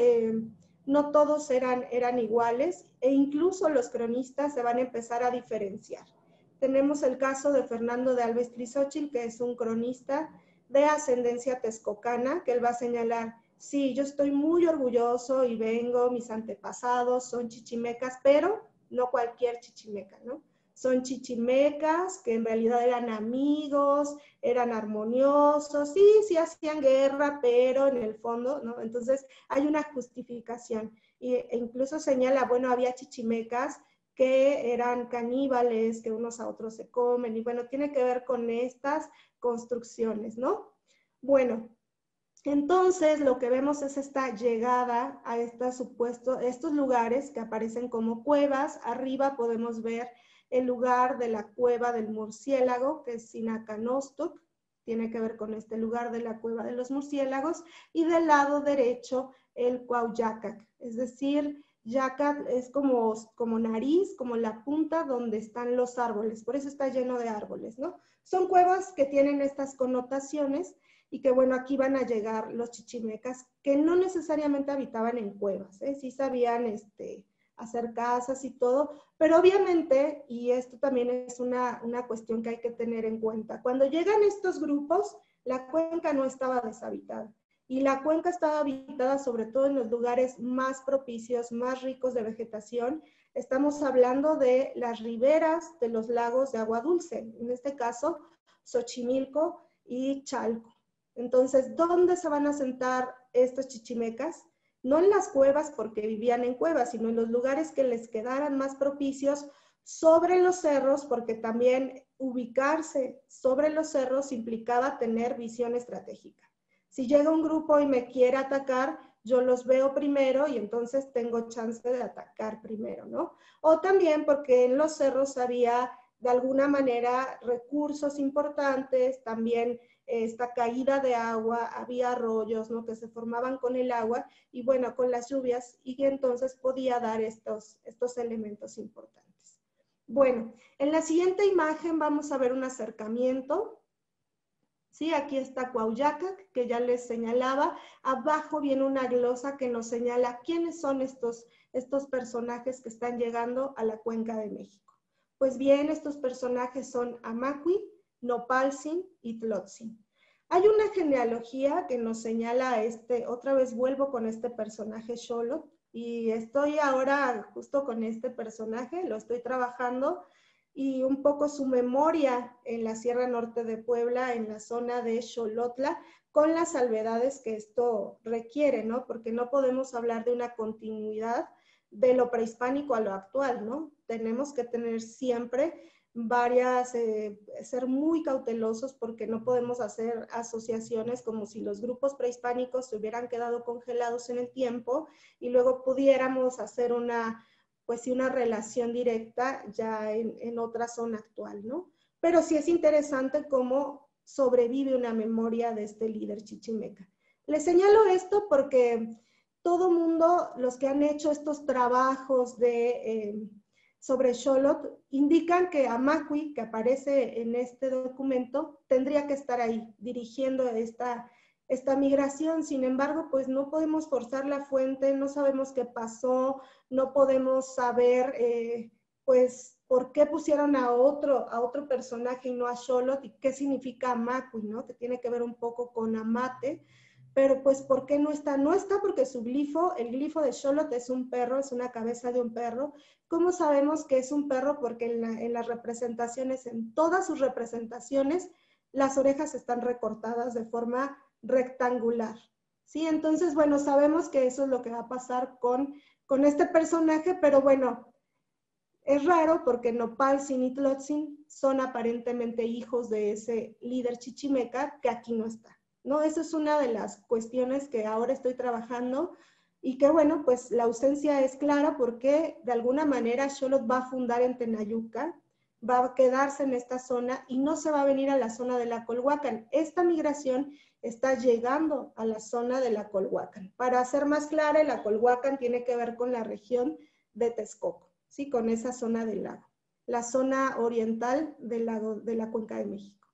no todos eran iguales, e incluso los cronistas se van a empezar a diferenciar. Tenemos el caso de Fernando de Alves Trisóchil, que es un cronista de ascendencia texcocana, que él va a señalar: sí, yo estoy muy orgulloso y mis antepasados son chichimecas, pero no cualquier chichimeca, ¿no? Son chichimecas que en realidad eran amigos, eran armoniosos, sí hacían guerra, pero en el fondo, ¿no? Entonces hay una justificación. E incluso señala, bueno, había chichimecas que eran caníbales, que unos a otros se comen, y bueno, tiene que ver con estas construcciones, ¿no? Bueno, entonces lo que vemos es esta llegada a estos lugares que aparecen como cuevas. Arriba podemos ver el lugar de la cueva del murciélago, que es Sinacanostoc, tiene que ver con este lugar de la cueva de los murciélagos, y del lado derecho el Cuauhyacac, es decir, Yacat es como nariz, como la punta donde están los árboles, por eso está lleno de árboles, ¿no? Son cuevas que tienen estas connotaciones, y que bueno, aquí van a llegar los chichimecas, que no necesariamente habitaban en cuevas, sí sabían hacer casas y todo, pero obviamente, y esto también es una cuestión que hay que tener en cuenta, cuando llegan estos grupos, la cuenca no estaba deshabitada, y la cuenca estaba habitada sobre todo en los lugares más propicios, más ricos de vegetación. Estamos hablando de las riberas de los lagos de agua dulce, en este caso Xochimilco y Chalco. Entonces, ¿dónde se van a sentar estos chichimecas? No en las cuevas, porque vivían en cuevas, sino en los lugares que les quedaran más propicios, sobre los cerros, porque también ubicarse sobre los cerros implicaba tener visión estratégica. Si llega un grupo y me quiere atacar, yo los veo primero y entonces tengo chance de atacar primero, ¿no? O también porque en los cerros había de alguna manera recursos importantes, también esta caída de agua, había arroyos, ¿no? Que se formaban con el agua y bueno, con las lluvias, y entonces podía dar estos elementos importantes. Bueno, en la siguiente imagen vamos a ver un acercamiento. Sí, aquí está Cuauhyacac, que ya les señalaba. Abajo viene una glosa que nos señala quiénes son estos personajes que están llegando a la Cuenca de México. Pues bien, estos personajes son Amaqui, Nopaltzin y Tlotzin. Hay una genealogía que nos señala otra vez vuelvo con este personaje Xolotl, y estoy ahora justo con este personaje, lo estoy trabajando. y un poco su memoria en la Sierra Norte de Puebla, en la zona de Xolotla, con las salvedades que esto requiere, ¿no? Porque no podemos hablar de una continuidad de lo prehispánico a lo actual, ¿no? Tenemos que tener siempre ser muy cautelosos porque no podemos hacer asociaciones como si los grupos prehispánicos se hubieran quedado congelados en el tiempo y luego pudiéramos hacer pues sí, una relación directa ya en otra zona actual, ¿no? Pero sí es interesante cómo sobrevive una memoria de este líder chichimeca. Les señalo esto porque todo mundo, los que han hecho estos trabajos sobre Xolotl, indican que Amacui, que aparece en este documento, tendría que estar ahí, dirigiendo esta migración. Sin embargo, pues no podemos forzar la fuente, no sabemos qué pasó, no podemos saber, pues, por qué pusieron a otro personaje y no a Xolotl, y qué significa Amacui, ¿no? Que tiene que ver un poco con Amate, pero pues, ¿por qué no está? No está porque el glifo de Xolotl es un perro, es una cabeza de un perro. ¿Cómo sabemos que es un perro? Porque en las representaciones, en todas sus representaciones, las orejas están recortadas de forma rectangular, ¿sí? Entonces, bueno, sabemos que eso es lo que va a pasar con este personaje, pero bueno, es raro porque Nopaltzin y Tlotzin son aparentemente hijos de ese líder chichimeca que aquí no está, ¿no? Esa es una de las cuestiones que ahora estoy trabajando y que, bueno, pues la ausencia es clara porque de alguna manera Xolotl va a fundar en Tenayuca, va a quedarse en esta zona y no se va a venir a la zona de la Colhuacan. Esta migración está llegando a la zona de la Colhuacan. Para ser más clara, la Colhuacan tiene que ver con la región de Texcoco, ¿sí? Con esa zona del lago, la zona oriental del lago de la Cuenca de México.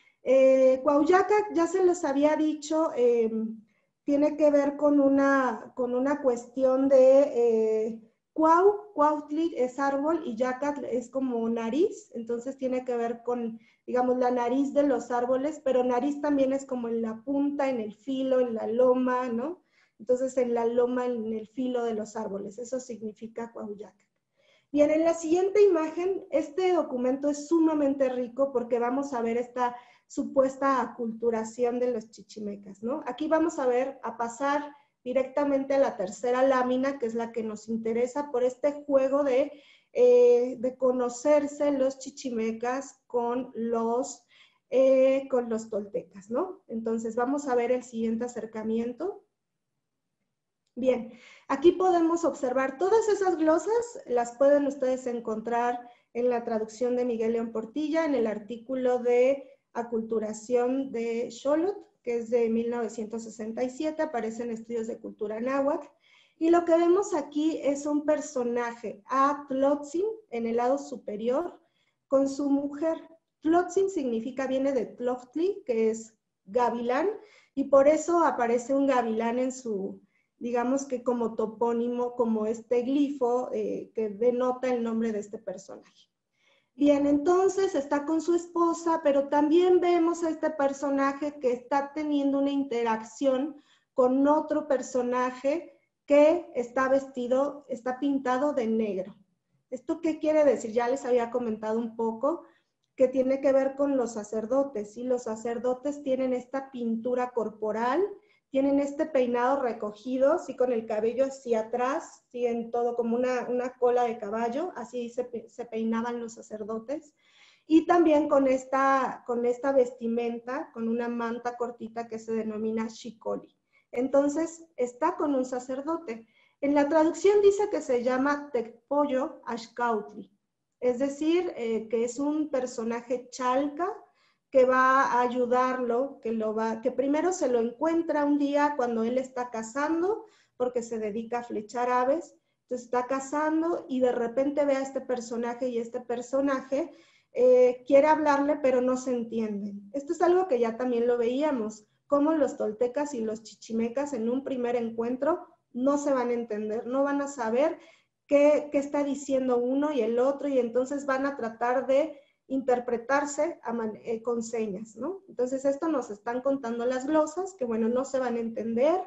Cuauhyacac, ya se les había dicho, tiene que ver con una cuestión de Cuautli es árbol y Yacatl es como nariz, entonces tiene que ver con, digamos, la nariz de los árboles, pero nariz también es como en la punta, en el filo, en la loma, ¿no? Entonces en la loma, en el filo de los árboles, eso significa Cuauhyacac. Bien, en la siguiente imagen, este documento es sumamente rico porque vamos a ver esta supuesta aculturación de los chichimecas, ¿no? Aquí vamos a pasar directamente a la tercera lámina, que es la que nos interesa por este juego de conocerse los chichimecas con los toltecas, ¿no? Entonces vamos a ver el siguiente acercamiento. Bien, aquí podemos observar todas esas glosas, las pueden ustedes encontrar en la traducción de Miguel León Portilla, en el artículo de aculturación de Xolotl, que es de 1967, aparece en Estudios de Cultura Náhuatl, y lo que vemos aquí es un personaje, Tlotzin, en el lado superior, con su mujer. Tlotzin viene de Tlochtli, que es gavilán, y por eso aparece un gavilán en su, digamos que como topónimo, como este glifo que denota el nombre de este personaje. Bien, entonces está con su esposa, pero también vemos a este personaje que está teniendo una interacción con otro personaje que está vestido, está pintado de negro. ¿Esto qué quiere decir? Ya les había comentado un poco que tiene que ver con los sacerdotes, y los sacerdotes tienen esta pintura corporal, tienen este peinado recogido, sí, con el cabello hacia atrás, sí, en todo como una cola de caballo, así se peinaban los sacerdotes, y también con esta vestimenta, con una manta cortita que se denomina xicoli. Entonces, está con un sacerdote. En la traducción dice que se llama Tecpoyo Axcautli, es decir, que es un personaje chalca, que va a ayudarlo, que primero se lo encuentra un día cuando él está cazando, porque se dedica a flechar aves, entonces está cazando y de repente ve a este personaje y este personaje quiere hablarle pero no se entienden. Esto es algo que ya también lo veíamos, cómo los toltecas y los chichimecas en un primer encuentro no se van a entender, no van a saber qué está diciendo uno y el otro, y entonces van a tratar de interpretarse con señas, ¿no? Entonces esto nos están contando las glosas, que bueno, no se van a entender,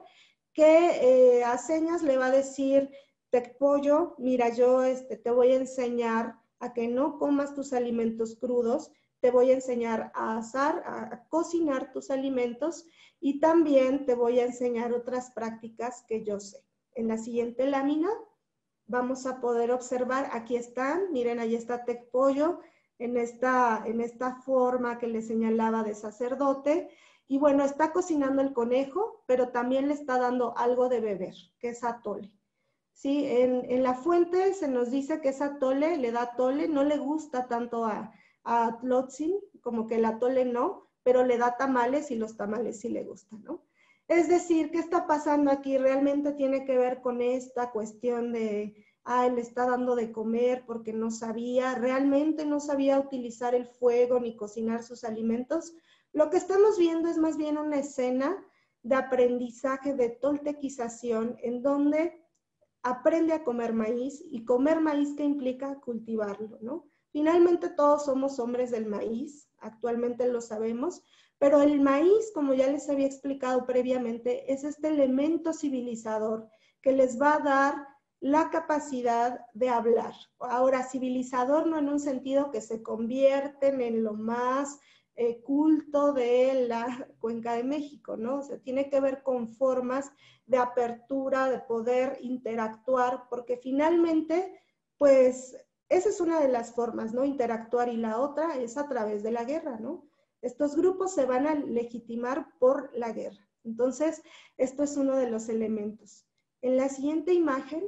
que a señas le va a decir Tecpoyo, mira, yo te voy a enseñar a que no comas tus alimentos crudos, te voy a enseñar a asar, a cocinar tus alimentos y también te voy a enseñar otras prácticas que yo sé. En la siguiente lámina vamos a poder observar, aquí están, miren, ahí está Tecpollo, en esta forma que le señalaba de sacerdote, y bueno, está cocinando el conejo, pero también le está dando algo de beber, que es atole. Sí, en la fuente se nos dice que es atole, le da atole, no le gusta tanto a Tlotzin, como que el atole no, pero le da tamales y los tamales sí le gustan, ¿no? Es decir, ¿qué está pasando aquí? Realmente tiene que ver con esta cuestión de, le está dando de comer porque no sabía, realmente no sabía utilizar el fuego ni cocinar sus alimentos. Lo que estamos viendo es más bien una escena de aprendizaje, de toltequización, en donde aprende a comer maíz, y comer maíz, ¿qué implica? Cultivarlo, ¿no? Finalmente todos somos hombres del maíz, actualmente lo sabemos, pero el maíz, como ya les había explicado previamente, es este elemento civilizador que les va a dar la capacidad de hablar. Ahora, civilizador no en un sentido que se convierten en lo más culto de la Cuenca de México, ¿no? O sea, tiene que ver con formas de apertura, de poder interactuar, porque finalmente, pues, esa es una de las formas, ¿no? Interactuar, y la otra es a través de la guerra, ¿no? Estos grupos se van a legitimar por la guerra. Entonces, esto es uno de los elementos. En la siguiente imagen,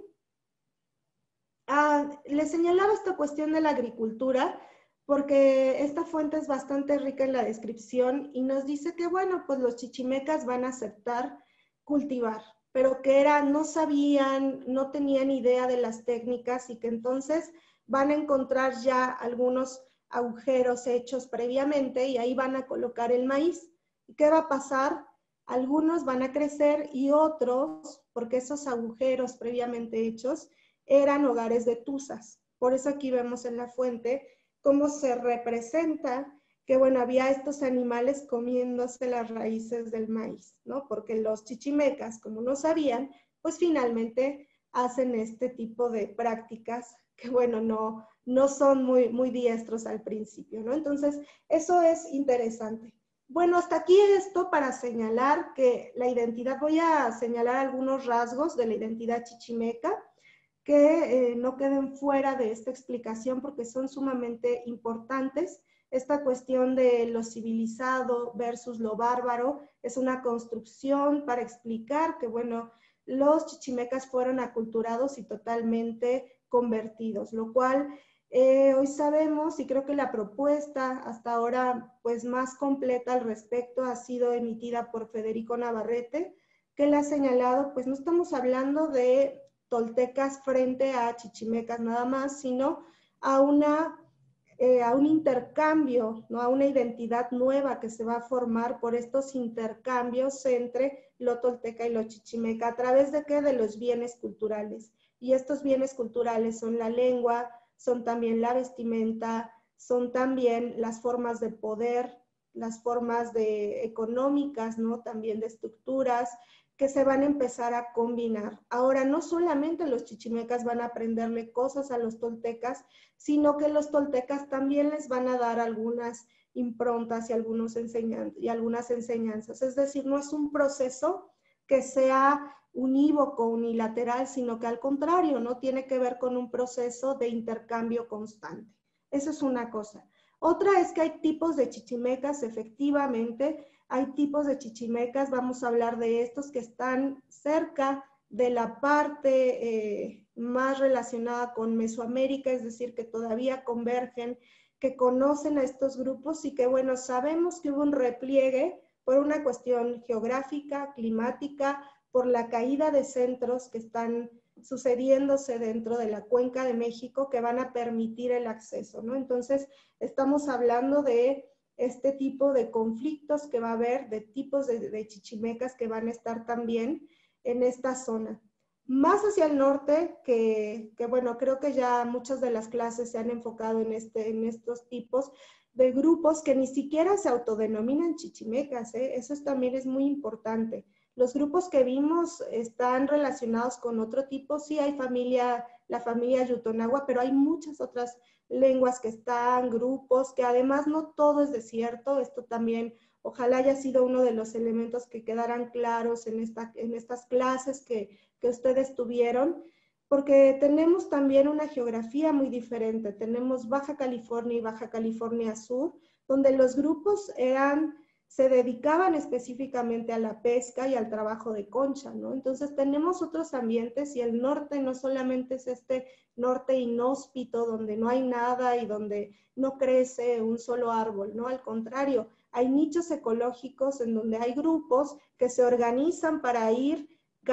les señalaba esta cuestión de la agricultura, porque esta fuente es bastante rica en la descripción y nos dice que, bueno, pues los chichimecas van a aceptar cultivar, pero que no sabían, no tenían idea de las técnicas, y que entonces van a encontrar ya algunos agujeros hechos previamente y ahí van a colocar el maíz. ¿Y qué va a pasar? Algunos van a crecer y otros, porque esos agujeros previamente hechos eran hogares de tuzas. Por eso aquí vemos en la fuente cómo se representa que, bueno, había estos animales comiéndose las raíces del maíz, ¿no? Porque los chichimecas, como no sabían, pues finalmente hacen este tipo de prácticas que, bueno, no son muy diestros al principio, ¿no? Entonces, eso es interesante. Bueno, hasta aquí esto para señalar que la identidad, voy a señalar algunos rasgos de la identidad chichimeca que no queden fuera de esta explicación porque son sumamente importantes. Esta cuestión de lo civilizado versus lo bárbaro es una construcción para explicar que, bueno, los chichimecas fueron aculturados y totalmente convertidos, lo cual hoy sabemos, y creo que la propuesta hasta ahora pues más completa al respecto ha sido emitida por Federico Navarrete, que le ha señalado, pues no estamos hablando de toltecas frente a chichimecas nada más, sino a un intercambio, ¿no? A una identidad nueva que se va a formar por estos intercambios entre lo tolteca y lo chichimeca. ¿A través de qué? De los bienes culturales. Y estos bienes culturales son la lengua, son también la vestimenta, son también las formas de poder, las formas económicas, ¿no? También de estructuras, que se van a empezar a combinar. Ahora, no solamente los chichimecas van a aprenderle cosas a los toltecas, sino que los toltecas también les van a dar algunas improntas y algunas enseñanzas. Es decir, no es un proceso que sea unívoco, unilateral, sino que al contrario, no tiene que ver con un proceso de intercambio constante. Eso es una cosa. Otra es que hay tipos de chichimecas, efectivamente, hay tipos de chichimecas, vamos a hablar de estos que están cerca de la parte más relacionada con Mesoamérica, es decir, que todavía convergen, que conocen a estos grupos y que, bueno, sabemos que hubo un repliegue por una cuestión geográfica, climática, por la caída de centros que están sucediéndose dentro de la Cuenca de México que van a permitir el acceso, ¿no? Entonces, estamos hablando de este tipo de conflictos que va a haber, de tipos de chichimecas que van a estar también en esta zona. Más hacia el norte, que bueno, creo que ya muchas de las clases se han enfocado en estos tipos de grupos que ni siquiera se autodenominan chichimecas, ¿eh? Eso también es muy importante. Los grupos que vimos están relacionados con otro tipo, sí hay familia la familia Yutonagua, pero hay muchas otras lenguas que están, grupos, que además no todo es desierto. Esto también ojalá haya sido uno de los elementos que quedaran claros en estas clases que ustedes tuvieron, porque tenemos también una geografía muy diferente. Tenemos Baja California y Baja California Sur, donde los grupos se dedicaban específicamente a la pesca y al trabajo de concha, ¿no? Entonces tenemos otros ambientes, y el norte no solamente es este norte inhóspito donde no hay nada y donde no crece un solo árbol, ¿no? Al contrario, hay nichos ecológicos en donde hay grupos que se organizan para ir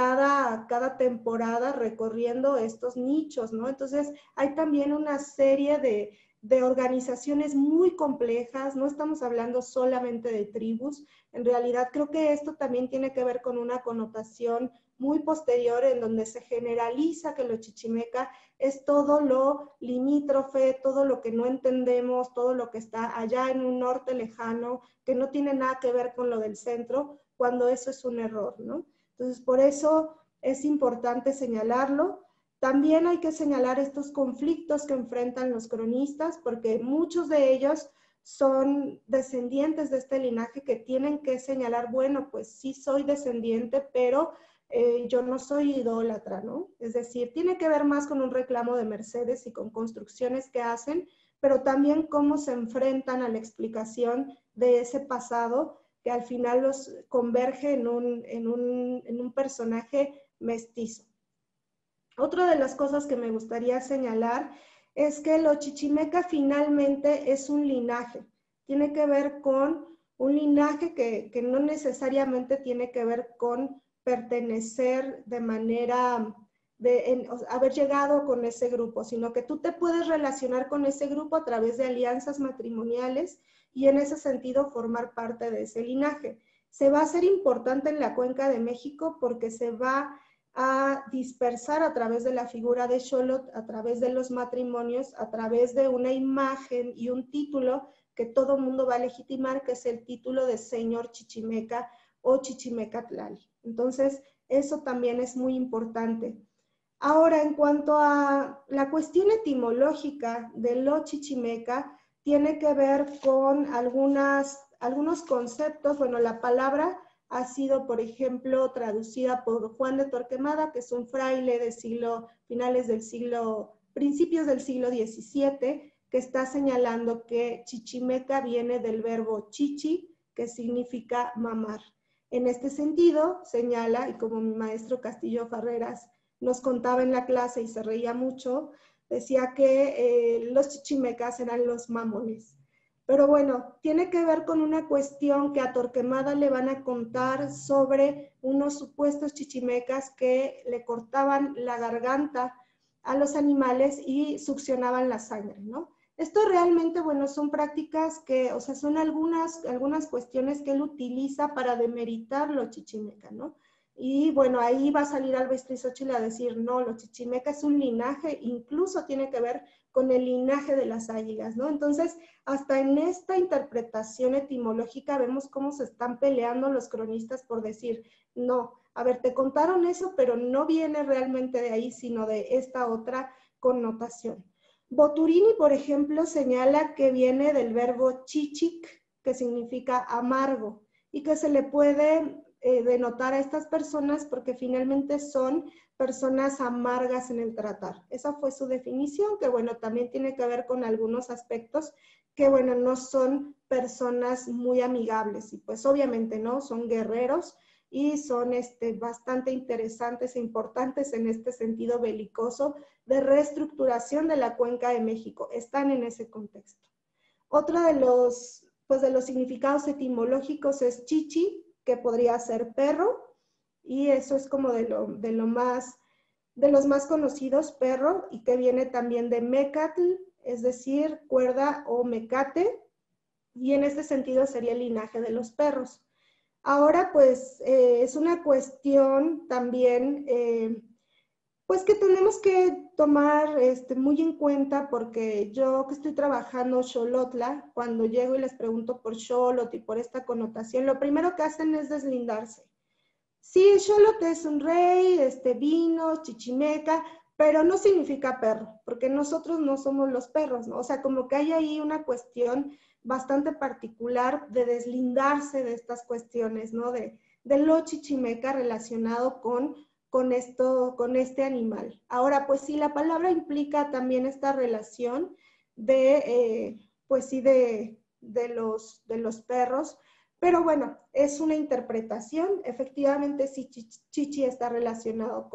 cada temporada recorriendo estos nichos, ¿no? Entonces hay también una serie de organizaciones muy complejas. No estamos hablando solamente de tribus. En realidad creo que esto también tiene que ver con una connotación muy posterior, en donde se generaliza que lo chichimeca es todo lo limítrofe, todo lo que no entendemos, todo lo que está allá en un norte lejano, que no tiene nada que ver con lo del centro, cuando eso es un error, ¿no? Entonces, por eso es importante señalarlo. También hay que señalar estos conflictos que enfrentan los cronistas, porque muchos de ellos son descendientes de este linaje, que tienen que señalar, bueno, pues sí soy descendiente, pero yo no soy idólatra, ¿no? Es decir, tiene que ver más con un reclamo de Mercedes y con construcciones que hacen, pero también cómo se enfrentan a la explicación de ese pasado, que al final los converge en un personaje mestizo. Otra de las cosas que me gustaría señalar es que lo chichimeca finalmente es un linaje. Tiene que ver con un linaje que no necesariamente tiene que ver con pertenecer de manera haber llegado con ese grupo, sino que tú te puedes relacionar con ese grupo a través de alianzas matrimoniales, y en ese sentido formar parte de ese linaje. Se va a hacer importante en la Cuenca de México porque se va a dispersar a través de la figura de Xolotl, a través de los matrimonios, a través de una imagen y un título que todo mundo va a legitimar, que es el título de señor chichimeca o chichimecatlali. Entonces, eso también es muy importante. Ahora, en cuanto a la cuestión etimológica de lo chichimeca, tiene que ver con algunos conceptos. Bueno, la palabra ha sido, por ejemplo, traducida por Juan de Torquemada, que es un fraile de principios del siglo XVII, que está señalando que chichimeca viene del verbo chichi, que significa mamar. En este sentido, señala, y como mi maestro Castillo Farreras nos contaba en la clase y se reía mucho, decía que los chichimecas eran los mamones. Pero bueno, tiene que ver con una cuestión que a Torquemada le van a contar sobre unos supuestos chichimecas que le cortaban la garganta a los animales y succionaban la sangre, ¿no? Esto realmente, bueno, son prácticas que, o sea, son algunas cuestiones que él utiliza para demeritar lo chichimeca, ¿no? Y bueno, ahí va a salir Alba Istrizóchitl a decir, no, lo chichimeca es un linaje, incluso tiene que ver con el linaje de las águilas, ¿no? Entonces, hasta en esta interpretación etimológica vemos cómo se están peleando los cronistas por decir, no, a ver, te contaron eso, pero no viene realmente de ahí, sino de esta otra connotación. Boturini, por ejemplo, señala que viene del verbo chichic, que significa amargo, y que se le puede denotar a estas personas porque finalmente son personas amargas en el tratar. Esa fue su definición, que bueno, también tiene que ver con algunos aspectos que bueno, no son personas muy amigables, y pues obviamente no, son guerreros y son bastante interesantes e importantes en este sentido belicoso de reestructuración de la Cuenca de México. Están en ese contexto. Otro de los significados etimológicos es chichi, que podría ser perro, y eso es como de los más conocidos, perro, y que viene también de mecatl, es decir, cuerda o mecate, y en este sentido sería el linaje de los perros. Ahora, pues, es una cuestión también, pues, que tenemos que tomar muy en cuenta, porque yo que estoy trabajando Xolotla, cuando llego y les pregunto por Xolotl y por esta connotación, lo primero que hacen es deslindarse. Sí, Xolotl es un rey, vino, chichimeca, pero no significa perro, porque nosotros no somos los perros, ¿no? O sea, como que hay ahí una cuestión bastante particular de deslindarse de estas cuestiones, ¿no? De lo chichimeca relacionado con este animal. Ahora, pues sí, la palabra implica también esta relación pues sí, de los perros, pero bueno, es una interpretación. Efectivamente, sí, chichi está relacionado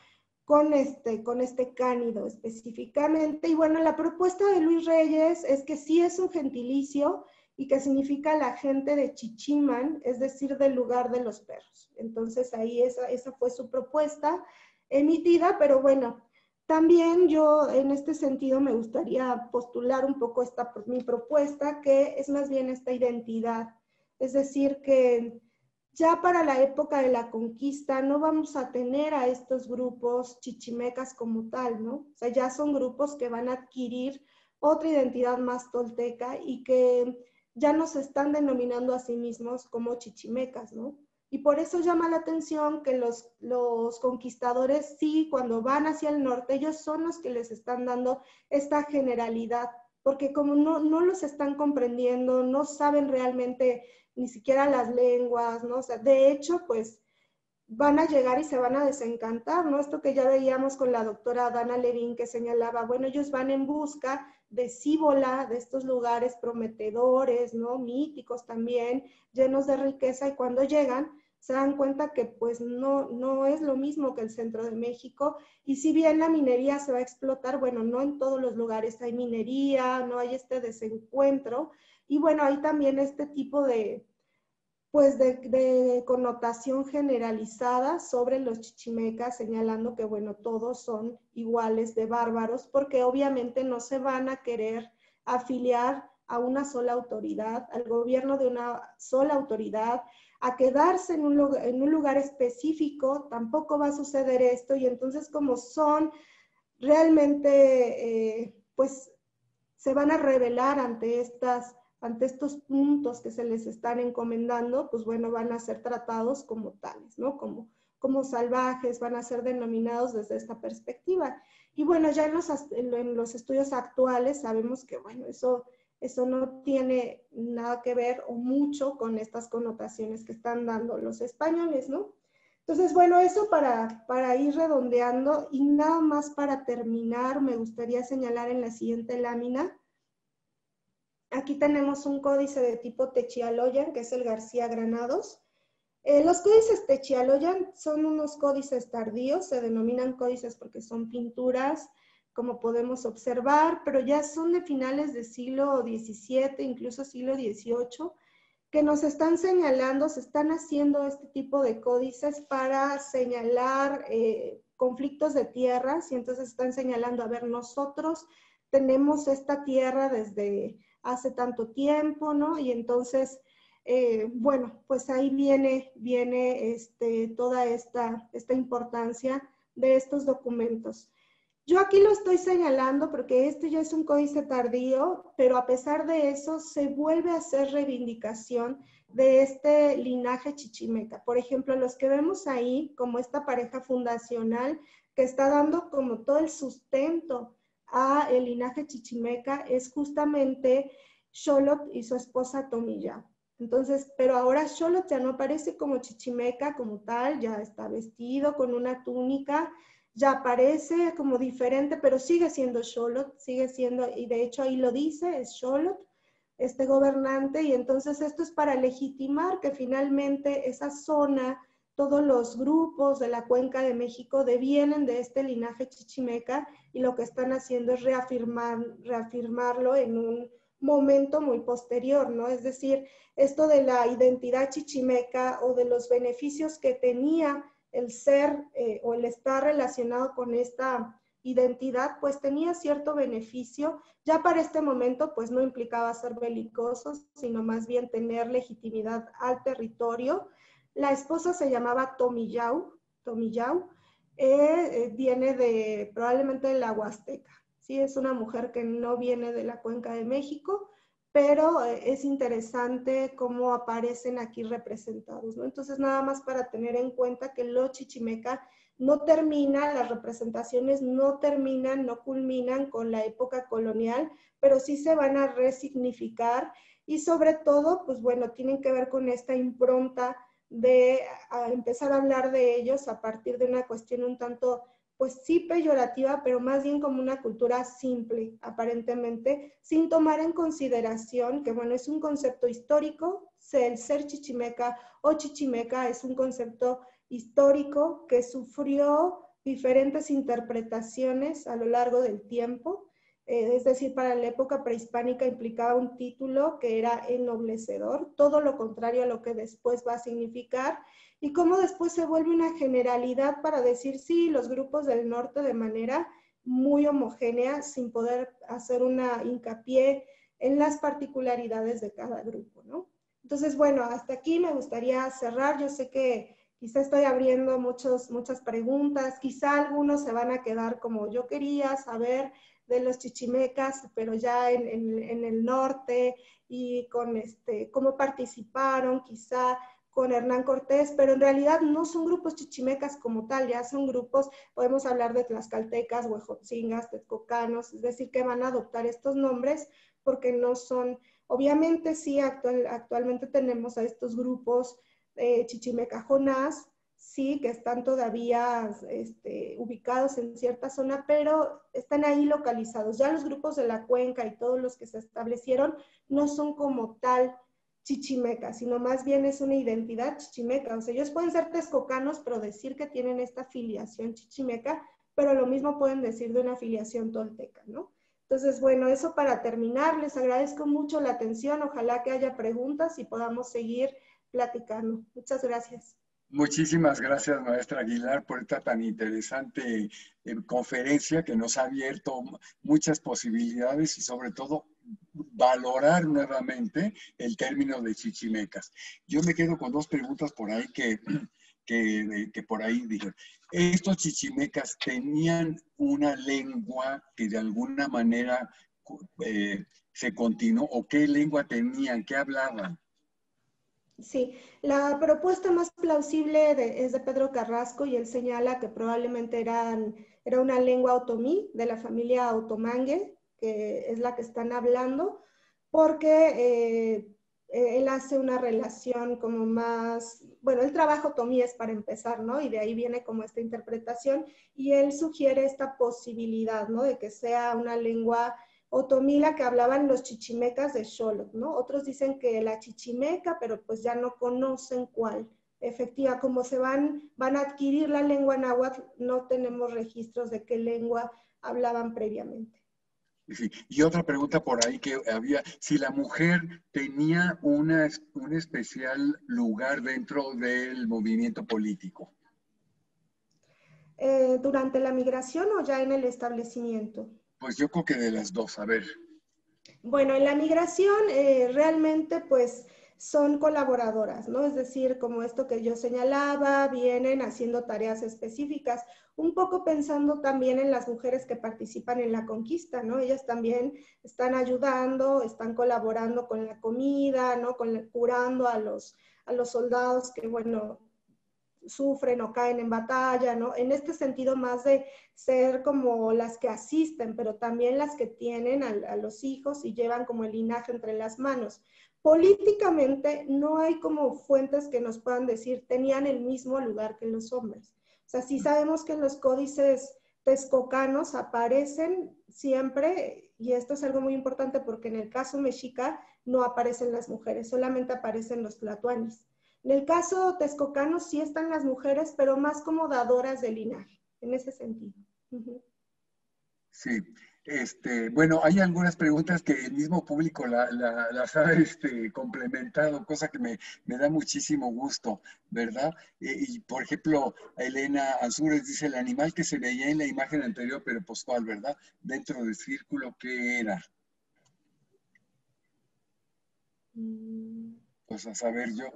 con este cánido específicamente. Y bueno, la propuesta de Luis Reyes es que sí es un gentilicio y que significa la gente de Chichiman, es decir, del lugar de los perros. Entonces ahí esa fue su propuesta emitida, pero bueno, también yo en este sentido me gustaría postular un poco mi propuesta, que es más bien esta identidad. Es decir, que ya para la época de la conquista no vamos a tener a estos grupos chichimecas como tal, ¿no? O sea, ya son grupos que van a adquirir otra identidad más tolteca y que ya no se están denominando a sí mismos como chichimecas, ¿no? Y por eso llama la atención que los conquistadores sí, cuando van hacia el norte, ellos son los que les están dando esta generalidad, porque como no los están comprendiendo, no saben realmente ni siquiera las lenguas, ¿no? O sea, de hecho, pues van a llegar y se van a desencantar, ¿no? Esto que ya veíamos con la doctora Dana Levin, que señalaba, bueno, ellos van en busca de Cíbola, de estos lugares prometedores, ¿no? Míticos también, llenos de riqueza, y cuando llegan se dan cuenta que pues no es lo mismo que el centro de México, y si bien la minería se va a explotar, bueno, no en todos los lugares hay minería, no hay este desencuentro, y bueno, hay también este tipo pues de connotación generalizada sobre los chichimecas, señalando que, bueno, todos son iguales de bárbaros, porque obviamente no se van a querer afiliar a una sola autoridad, al gobierno de una sola autoridad, a quedarse en un lugar específico, tampoco va a suceder esto, y entonces como son realmente, pues se van a rebelar ante estos puntos que se les están encomendando, pues bueno, van a ser tratados como tales, ¿no? Como salvajes, van a ser denominados desde esta perspectiva. Y bueno, ya en los estudios actuales sabemos que, bueno, eso no tiene nada que ver o mucho con estas connotaciones que están dando los españoles, ¿no? Entonces, bueno, eso para ir redondeando, y nada más para terminar, me gustaría señalar en la siguiente lámina. Aquí tenemos un códice de tipo Techialoyan, que es el García Granados. Los códices Techialoyan son unos códices tardíos, se denominan códices porque son pinturas, como podemos observar, pero ya son de finales del siglo XVII, incluso siglo XVIII, que nos están señalando, se están haciendo este tipo de códices para señalar conflictos de tierras, y entonces están señalando, a ver, nosotros tenemos esta tierra desde hace tanto tiempo, ¿no? Y entonces, bueno, pues ahí viene toda esta importancia de estos documentos. Yo aquí lo estoy señalando porque este ya es un códice tardío, pero a pesar de eso se vuelve a hacer reivindicación de este linaje chichimeca. Por ejemplo, los que vemos ahí, como esta pareja fundacional que está dando como todo el sustento a el linaje chichimeca, es justamente Xolotl y su esposa Tomilla. Entonces, pero ahora Xolotl ya no aparece como chichimeca como tal, ya está vestido con una túnica, ya aparece como diferente, pero sigue siendo Xolotl, sigue siendo, y de hecho ahí lo dice, es Xolotl, este gobernante, y entonces esto es para legitimar que finalmente esa zona, todos los grupos de la Cuenca de México devienen de este linaje chichimeca, y lo que están haciendo es reafirmarlo en un momento muy posterior, ¿no? Es decir, esto de la identidad chichimeca o de los beneficios que tenía el ser o el estar relacionado con esta identidad, pues tenía cierto beneficio. Ya para este momento, pues no implicaba ser belicosos, sino más bien tener legitimidad al territorio. La esposa se llamaba Tomillau, viene probablemente de la Huasteca. Sí, es una mujer que no viene de la Cuenca de México, pero es interesante cómo aparecen aquí representados, ¿no? Entonces, nada más para tener en cuenta que lo chichimeca no termina, las representaciones no terminan, no culminan con la época colonial, pero sí se van a resignificar y sobre todo, pues bueno, tienen que ver con esta impronta de empezar a hablar de ellos a partir de una cuestión un tanto, pues sí peyorativa, pero más bien como una cultura simple, aparentemente, sin tomar en consideración que, bueno, es un concepto histórico, el ser chichimeca o chichimeca es un concepto histórico que sufrió diferentes interpretaciones a lo largo del tiempo, es decir, para la época prehispánica implicaba un título que era ennoblecedor, todo lo contrario a lo que después va a significar, y cómo después se vuelve una generalidad para decir sí, los grupos del norte de manera muy homogénea, sin poder hacer una hincapié en las particularidades de cada grupo, ¿no? Entonces, bueno, hasta aquí me gustaría cerrar. Yo sé que quizá estoy abriendo muchas preguntas, quizá algunos se van a quedar como yo quería saber de los chichimecas, pero ya en el norte y con cómo participaron, quizá con Hernán Cortés, pero en realidad no son grupos chichimecas como tal, ya son grupos, podemos hablar de tlaxcaltecas, huejotzingas, texcocanos, es decir, que van a adoptar estos nombres porque no son, obviamente sí, actualmente tenemos a estos grupos chichimeca jonás, sí, que están todavía ubicados en cierta zona, pero están ahí localizados. Ya los grupos de la cuenca y todos los que se establecieron no son como tal chichimecas, sino más bien es una identidad chichimeca. O sea, ellos pueden ser texcocanos, pero decir que tienen esta filiación chichimeca, pero lo mismo pueden decir de una filiación tolteca, ¿no? Entonces, bueno, eso para terminar, les agradezco mucho la atención, ojalá que haya preguntas y podamos seguir platicando. Muchas gracias. Muchísimas gracias, maestra Aguilar, por esta tan interesante conferencia que nos ha abierto muchas posibilidades y sobre todo valorar nuevamente el término de chichimecas. Yo me quedo con dos preguntas por ahí que por ahí dije. ¿Estos chichimecas tenían una lengua que de alguna manera se continuó o qué lengua tenían, qué hablaban? Sí, la propuesta más plausible es de Pedro Carrasco y él señala que probablemente era una lengua otomí de la familia otomangue, que es la que están hablando, porque él hace una relación como más, bueno, el trabajo otomí es para empezar, ¿no? Y de ahí viene como esta interpretación y él sugiere esta posibilidad, ¿no? De que sea una lengua otomila que hablaban los chichimecas de Xolotl, ¿no? Otros dicen que la chichimeca, pero pues ya no conocen cuál. Efectiva, como van a adquirir la lengua náhuatl, no tenemos registros de qué lengua hablaban previamente. Sí. Y otra pregunta por ahí que había, si la mujer tenía un especial lugar dentro del movimiento político. ¿Durante la migración o ya en el establecimiento? Pues yo creo que de las dos, a ver. Bueno, en la migración realmente pues son colaboradoras, ¿no? Es decir, como esto que yo señalaba, vienen haciendo tareas específicas, un poco pensando también en las mujeres que participan en la conquista, ¿no? Ellas también están ayudando, están colaborando con la comida, ¿no? Curando a los soldados que, bueno, sufren o caen en batalla, ¿no? En este sentido más de ser como las que asisten, pero también las que tienen a los hijos y llevan como el linaje entre las manos. Políticamente no hay como fuentes que nos puedan decir tenían el mismo lugar que los hombres. O sea, sí sabemos que en los códices texcocanos aparecen siempre, y esto es algo muy importante porque en el caso mexica no aparecen las mujeres, solamente aparecen los tlatoanis. En el caso texcocano sí están las mujeres, pero más como dadoras de linaje, en ese sentido. Sí. Bueno, hay algunas preguntas que el mismo público las ha complementado, cosa que me da muchísimo gusto, ¿verdad? Y por ejemplo, Elena Ansúrez dice, el animal que se veía en la imagen anterior, pero postal, ¿verdad? Dentro del círculo, ¿qué era? Pues a saber yo,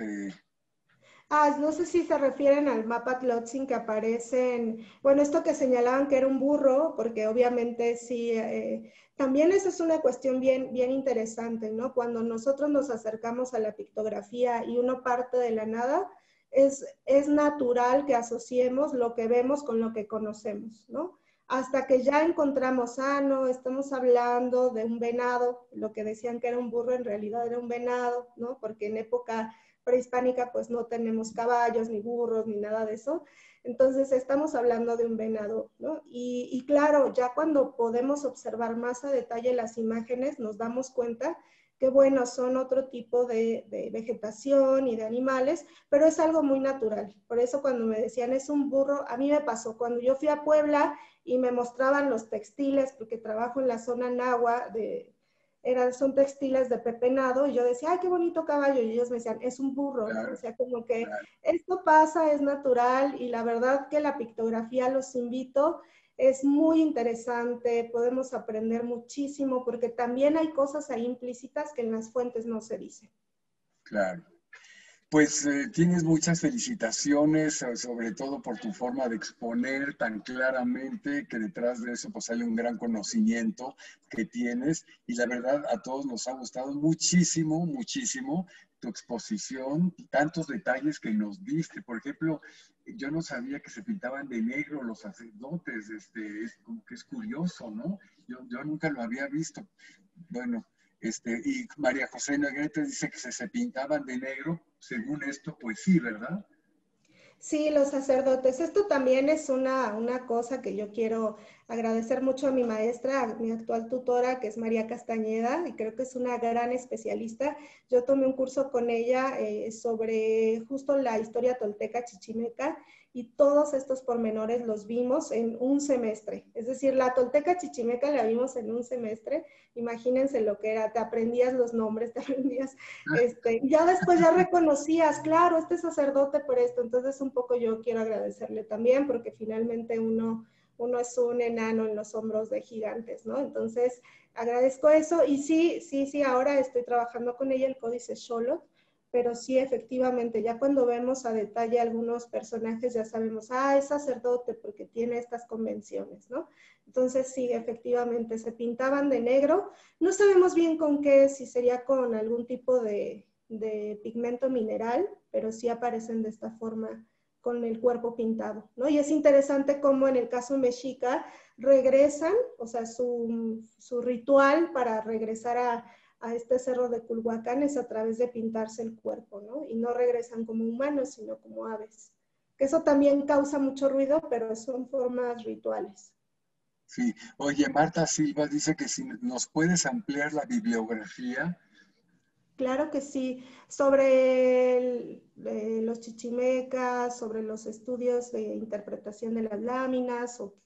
No sé si se refieren al mapa Tlotzin que aparecen, bueno, esto que señalaban que era un burro, porque obviamente sí, también esa es una cuestión bien interesante, ¿no? Cuando nosotros nos acercamos a la pictografía y uno parte de la nada, es natural que asociemos lo que vemos con lo que conocemos, ¿no? Hasta que ya encontramos, no, estamos hablando de un venado, lo que decían que era un burro en realidad era un venado, ¿no? Porque en época prehispánica pues no tenemos caballos, ni burros, ni nada de eso. Entonces estamos hablando de un venado, ¿no? Y claro, ya cuando podemos observar más a detalle las imágenes, nos damos cuenta que bueno, son otro tipo de vegetación y de animales, pero es algo muy natural. Por eso cuando me decían es un burro, a mí me pasó cuando yo fui a Puebla y me mostraban los textiles, porque trabajo en la zona náhuatl, son textiles de pepenado, y yo decía, ay, qué bonito caballo, y ellos me decían, es un burro, ¿no? O Claro, sea, como que claro. esto pasa, es natural, y la verdad que la pictografía los invito, es muy interesante, podemos aprender muchísimo, porque también hay cosas ahí implícitas que en las fuentes no se dicen. Claro. Pues tienes muchas felicitaciones, sobre todo por tu forma de exponer tan claramente que detrás de eso pues hay un gran conocimiento que tienes y la verdad a todos nos ha gustado muchísimo, muchísimo tu exposición, tantos detalles que nos diste. Por ejemplo, yo no sabía que se pintaban de negro los sacerdotes, es como que es curioso, ¿no? Yo nunca lo había visto. Bueno, y María José Negrete dice que se pintaban de negro, según esto, pues sí, ¿verdad? Sí, los sacerdotes. Esto también es una cosa que yo quiero agradecer mucho a mi maestra, a mi actual tutora, que es María Castañeda, y creo que es una gran especialista. Yo tomé un curso con ella sobre justo la historia tolteca chichimeca y todos estos pormenores los vimos en un semestre. Es decir, la tolteca chichimeca la vimos en un semestre. Imagínense lo que era, te aprendías los nombres, te aprendías ya después ya reconocías, claro, este sacerdote por esto, entonces un poco yo quiero agradecerle también porque finalmente uno es un enano en los hombros de gigantes, ¿no? Entonces agradezco eso y sí, ahora estoy trabajando con ella el códice Xolotl, pero sí, efectivamente, ya cuando vemos a detalle algunos personajes ya sabemos, es sacerdote porque tiene estas convenciones, ¿no? Entonces sí, efectivamente, se pintaban de negro. No sabemos bien con qué, si sería con algún tipo de pigmento mineral, pero sí aparecen de esta forma con el cuerpo pintado, ¿no? Y es interesante cómo en el caso mexica regresan, o sea, su ritual para regresar a este cerro de Culhuacán es a través de pintarse el cuerpo, ¿no? Y no regresan como humanos, sino como aves. Que eso también causa mucho ruido, pero son formas rituales. Sí. Oye, Marta Silva dice que si nos puedes ampliar la bibliografía. Claro que sí, sobre los chichimecas, sobre los estudios de interpretación de las láminas, o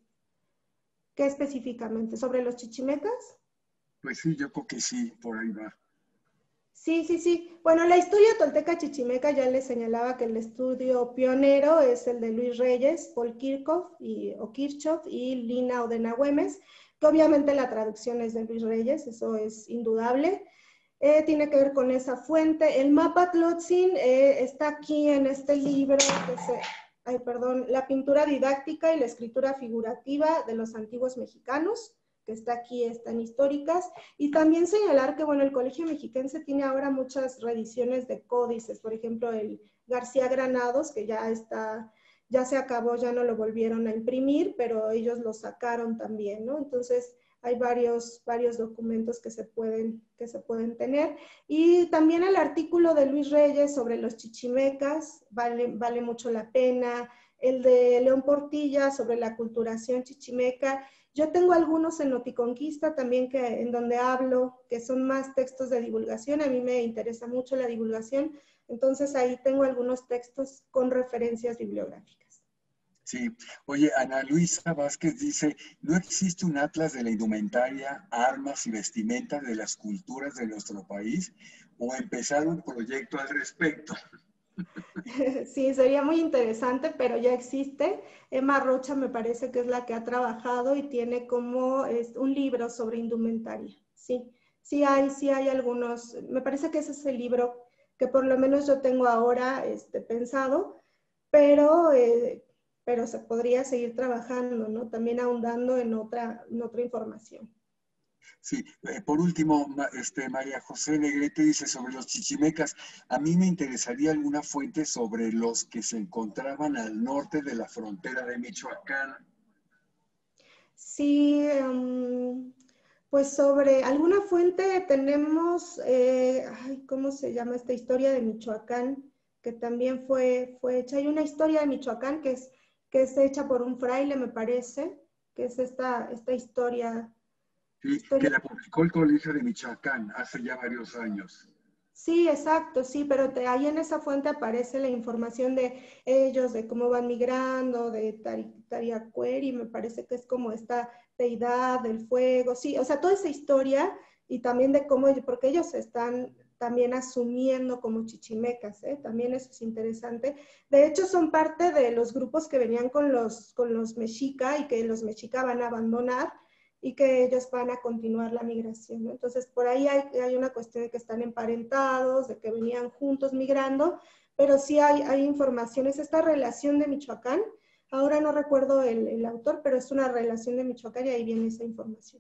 qué específicamente, sobre los chichimecas. Pues sí, yo creo que sí, por ahí va. Sí. Bueno, la historia tolteca chichimeca ya les señalaba que el estudio pionero es el de Luis Reyes, Paul Kirchhoff y Lina Odena Güemes, que obviamente la traducción es de Luis Reyes, eso es indudable. Tiene que ver con esa fuente. El mapa Tlotzin está aquí en este libro, La pintura didáctica y la escritura figurativa de los antiguos mexicanos, que está aquí, están históricas. Y también señalar que, bueno, el Colegio Mexiquense tiene ahora muchas reediciones de códices, por ejemplo, el García Granados, que ya se acabó, ya no lo volvieron a imprimir, pero ellos lo sacaron también, ¿no? Entonces, hay varios documentos que se pueden tener. Y también el artículo de Luis Reyes sobre los chichimecas, vale mucho la pena. El de León Portilla sobre la culturación chichimeca. Yo tengo algunos en Noticonquista también en donde hablo, que son más textos de divulgación. A mí me interesa mucho la divulgación, entonces ahí tengo algunos textos con referencias bibliográficas. Sí. Oye, Ana Luisa Vázquez dice, ¿no existe un atlas de la indumentaria, armas y vestimenta de las culturas de nuestro país? ¿O empezar un proyecto al respecto? Sí, sería muy interesante, pero ya existe. Emma Rocha me parece que es la que ha trabajado y tiene como un libro sobre indumentaria. Sí, sí hay algunos. Me parece que ese es el libro que por lo menos yo tengo ahora pensado, pero, se podría seguir trabajando, ¿no? También ahondando en otra información. Sí, por último, María José Negrete dice sobre los chichimecas, a mí me interesaría alguna fuente sobre los que se encontraban al norte de la frontera de Michoacán. Sí, pues sobre alguna fuente tenemos, ay, ¿cómo se llama esta historia de Michoacán? Que también fue hecha. Hay una historia de Michoacán que es hecha por un fraile, me parece, que es esta historia. Sí, que la publicó el Colegio de Michoacán hace ya varios años. Sí, exacto, sí, pero ahí en esa fuente aparece la información de ellos, de cómo van migrando, de Tariacueri, me parece que es como esta deidad del fuego, sí, o sea, toda esa historia y también de cómo, porque ellos se están también asumiendo como chichimecas, ¿eh? También eso es interesante. De hecho, son parte de los grupos que venían con los mexica y que los mexica van a abandonar y que ellos van a continuar la migración, ¿no? Entonces, por ahí hay una cuestión de que están emparentados, de que venían juntos migrando, pero sí hay informaciones. Esta relación de Michoacán, ahora no recuerdo el autor, pero es una relación de Michoacán y ahí viene esa información.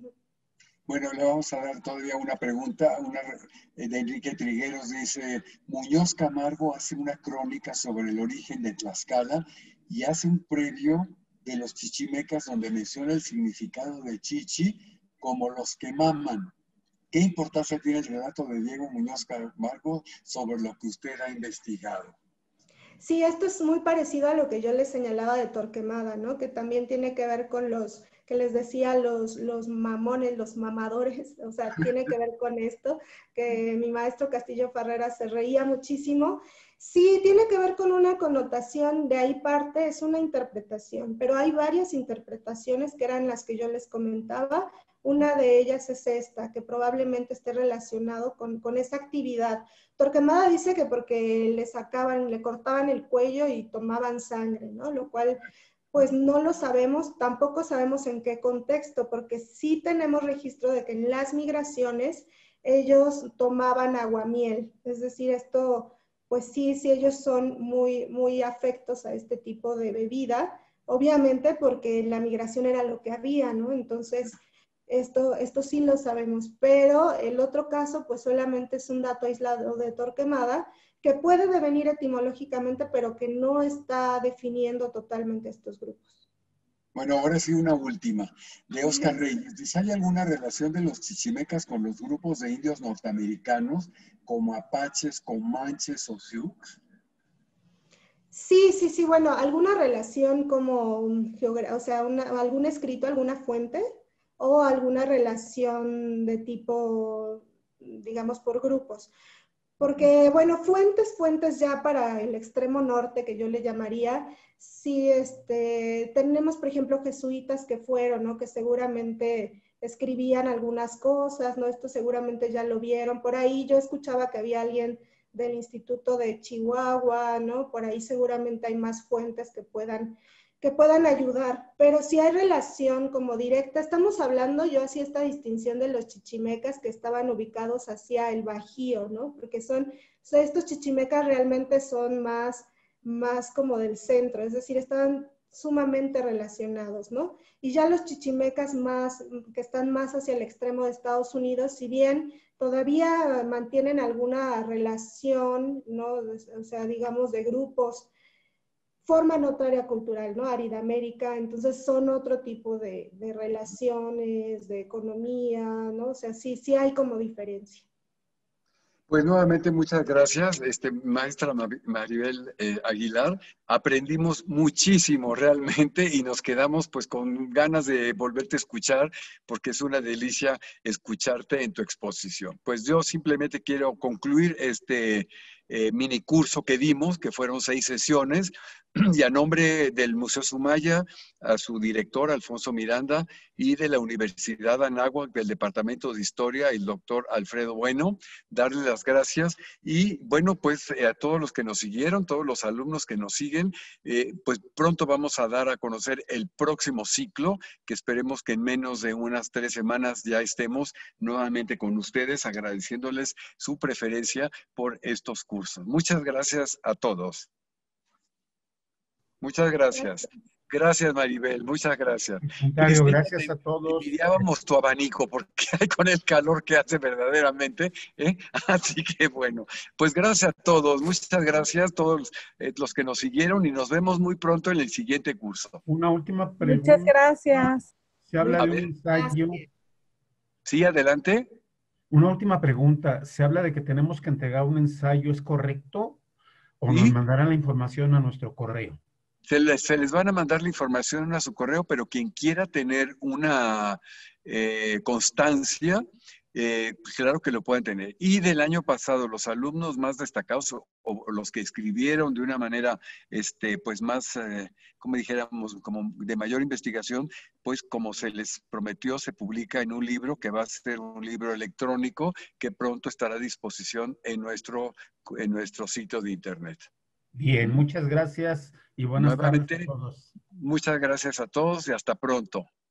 Bueno, le vamos a dar todavía una pregunta. De Enrique Trigueros dice, Muñoz Camargo hace una crónica sobre el origen de Tlaxcala y hace un previo de los chichimecas donde menciona el significado de chichi como los que maman. ¿Qué importancia tiene el relato de Diego Muñoz Camargo sobre lo que usted ha investigado? Sí, esto es muy parecido a lo que yo les señalaba de Torquemada, ¿no? Que también tiene que ver con los, que les decía, los mamones, los mamadores, o sea, tiene que ver con esto, que mi maestro Castillo Farrera se reía muchísimo. Sí, tiene que ver con una connotación, de ahí parte, es una interpretación, pero hay varias interpretaciones que eran las que yo les comentaba. Una de ellas es esta, que probablemente esté relacionado con esa actividad. Torquemada dice que porque le cortaban el cuello y tomaban sangre, ¿no? Lo cual, pues no lo sabemos, tampoco sabemos en qué contexto, porque sí tenemos registro de que en las migraciones ellos tomaban aguamiel, es decir, esto, pues sí, ellos son muy afectos a este tipo de bebida, obviamente porque la migración era lo que había, ¿no? Entonces, esto sí lo sabemos, pero el otro caso pues solamente es un dato aislado de Torquemada que puede devenir etimológicamente, pero que no está definiendo totalmente estos grupos. Bueno, ahora sí una última. De Oscar Reyes. Dice, ¿hay alguna relación de los chichimecas con los grupos de indios norteamericanos como apaches, comanches o sioux? Sí, bueno, alguna relación como, o sea, algún escrito, alguna fuente o alguna relación de tipo, digamos, por grupos. Porque, bueno, fuentes ya para el extremo norte, que yo le llamaría, sí, tenemos, por ejemplo, jesuitas que fueron, ¿no? Que seguramente escribían algunas cosas, ¿no? Esto seguramente ya lo vieron. Por ahí yo escuchaba que había alguien del Instituto de Chihuahua, ¿no? Por ahí seguramente hay más fuentes que puedan ayudar, pero si hay relación como directa, estamos hablando, yo hacía esta distinción de los chichimecas que estaban ubicados hacia el Bajío, ¿no? Porque estos chichimecas realmente son más como del centro, es decir, estaban sumamente relacionados, ¿no? Y ya los chichimecas que están más hacia el extremo de Estados Unidos, si bien todavía mantienen alguna relación, ¿no? O sea, digamos, de grupos, forma notaria cultural, ¿no? Aridamérica, entonces son otro tipo de relaciones, de economía, ¿no? O sea, sí hay como diferencia. Pues nuevamente muchas gracias, maestra Maribel Aguilar. Aprendimos muchísimo realmente y nos quedamos pues con ganas de volverte a escuchar porque es una delicia escucharte en tu exposición. Pues yo simplemente quiero concluir este mini curso que dimos, que fueron 6 sesiones, y a nombre del Museo Sumaya, a su director, Alfonso Miranda, y de la Universidad Anáhuac del Departamento de Historia, el doctor Alfredo Bueno, darle las gracias y bueno, pues a todos los que nos siguieron, todos los alumnos que nos siguen, pues pronto vamos a dar a conocer el próximo ciclo, que esperemos que en menos de unas 3 semanas ya estemos nuevamente con ustedes, agradeciéndoles su preferencia por estos cursos. Muchas gracias a todos. Muchas gracias. Gracias, Maribel, muchas gracias. Al contrario, gracias a todos. Envidiábamos tu abanico porque hay con el calor que hace verdaderamente, ¿eh? Así que bueno, pues gracias a todos, muchas gracias a todos los que nos siguieron y nos vemos muy pronto en el siguiente curso. Una última pregunta. Muchas gracias. Se habla A de un ver. ensayo. Sí, adelante. Una última pregunta. Se habla de que tenemos que entregar un ensayo, ¿es correcto? ¿O ¿Sí? nos mandarán la información a nuestro correo? Se les van a mandar la información a su correo, pero quien quiera tener una constancia, pues claro que lo pueden tener. Y del año pasado, los alumnos más destacados o los que escribieron de una manera pues más, como dijéramos, como de mayor investigación, pues como se les prometió, se publica en un libro que va a ser un libro electrónico que pronto estará a disposición en nuestro sitio de internet. Bien, muchas gracias y buenas tardes a Nuevamente, todos. muchas gracias a todos y hasta pronto.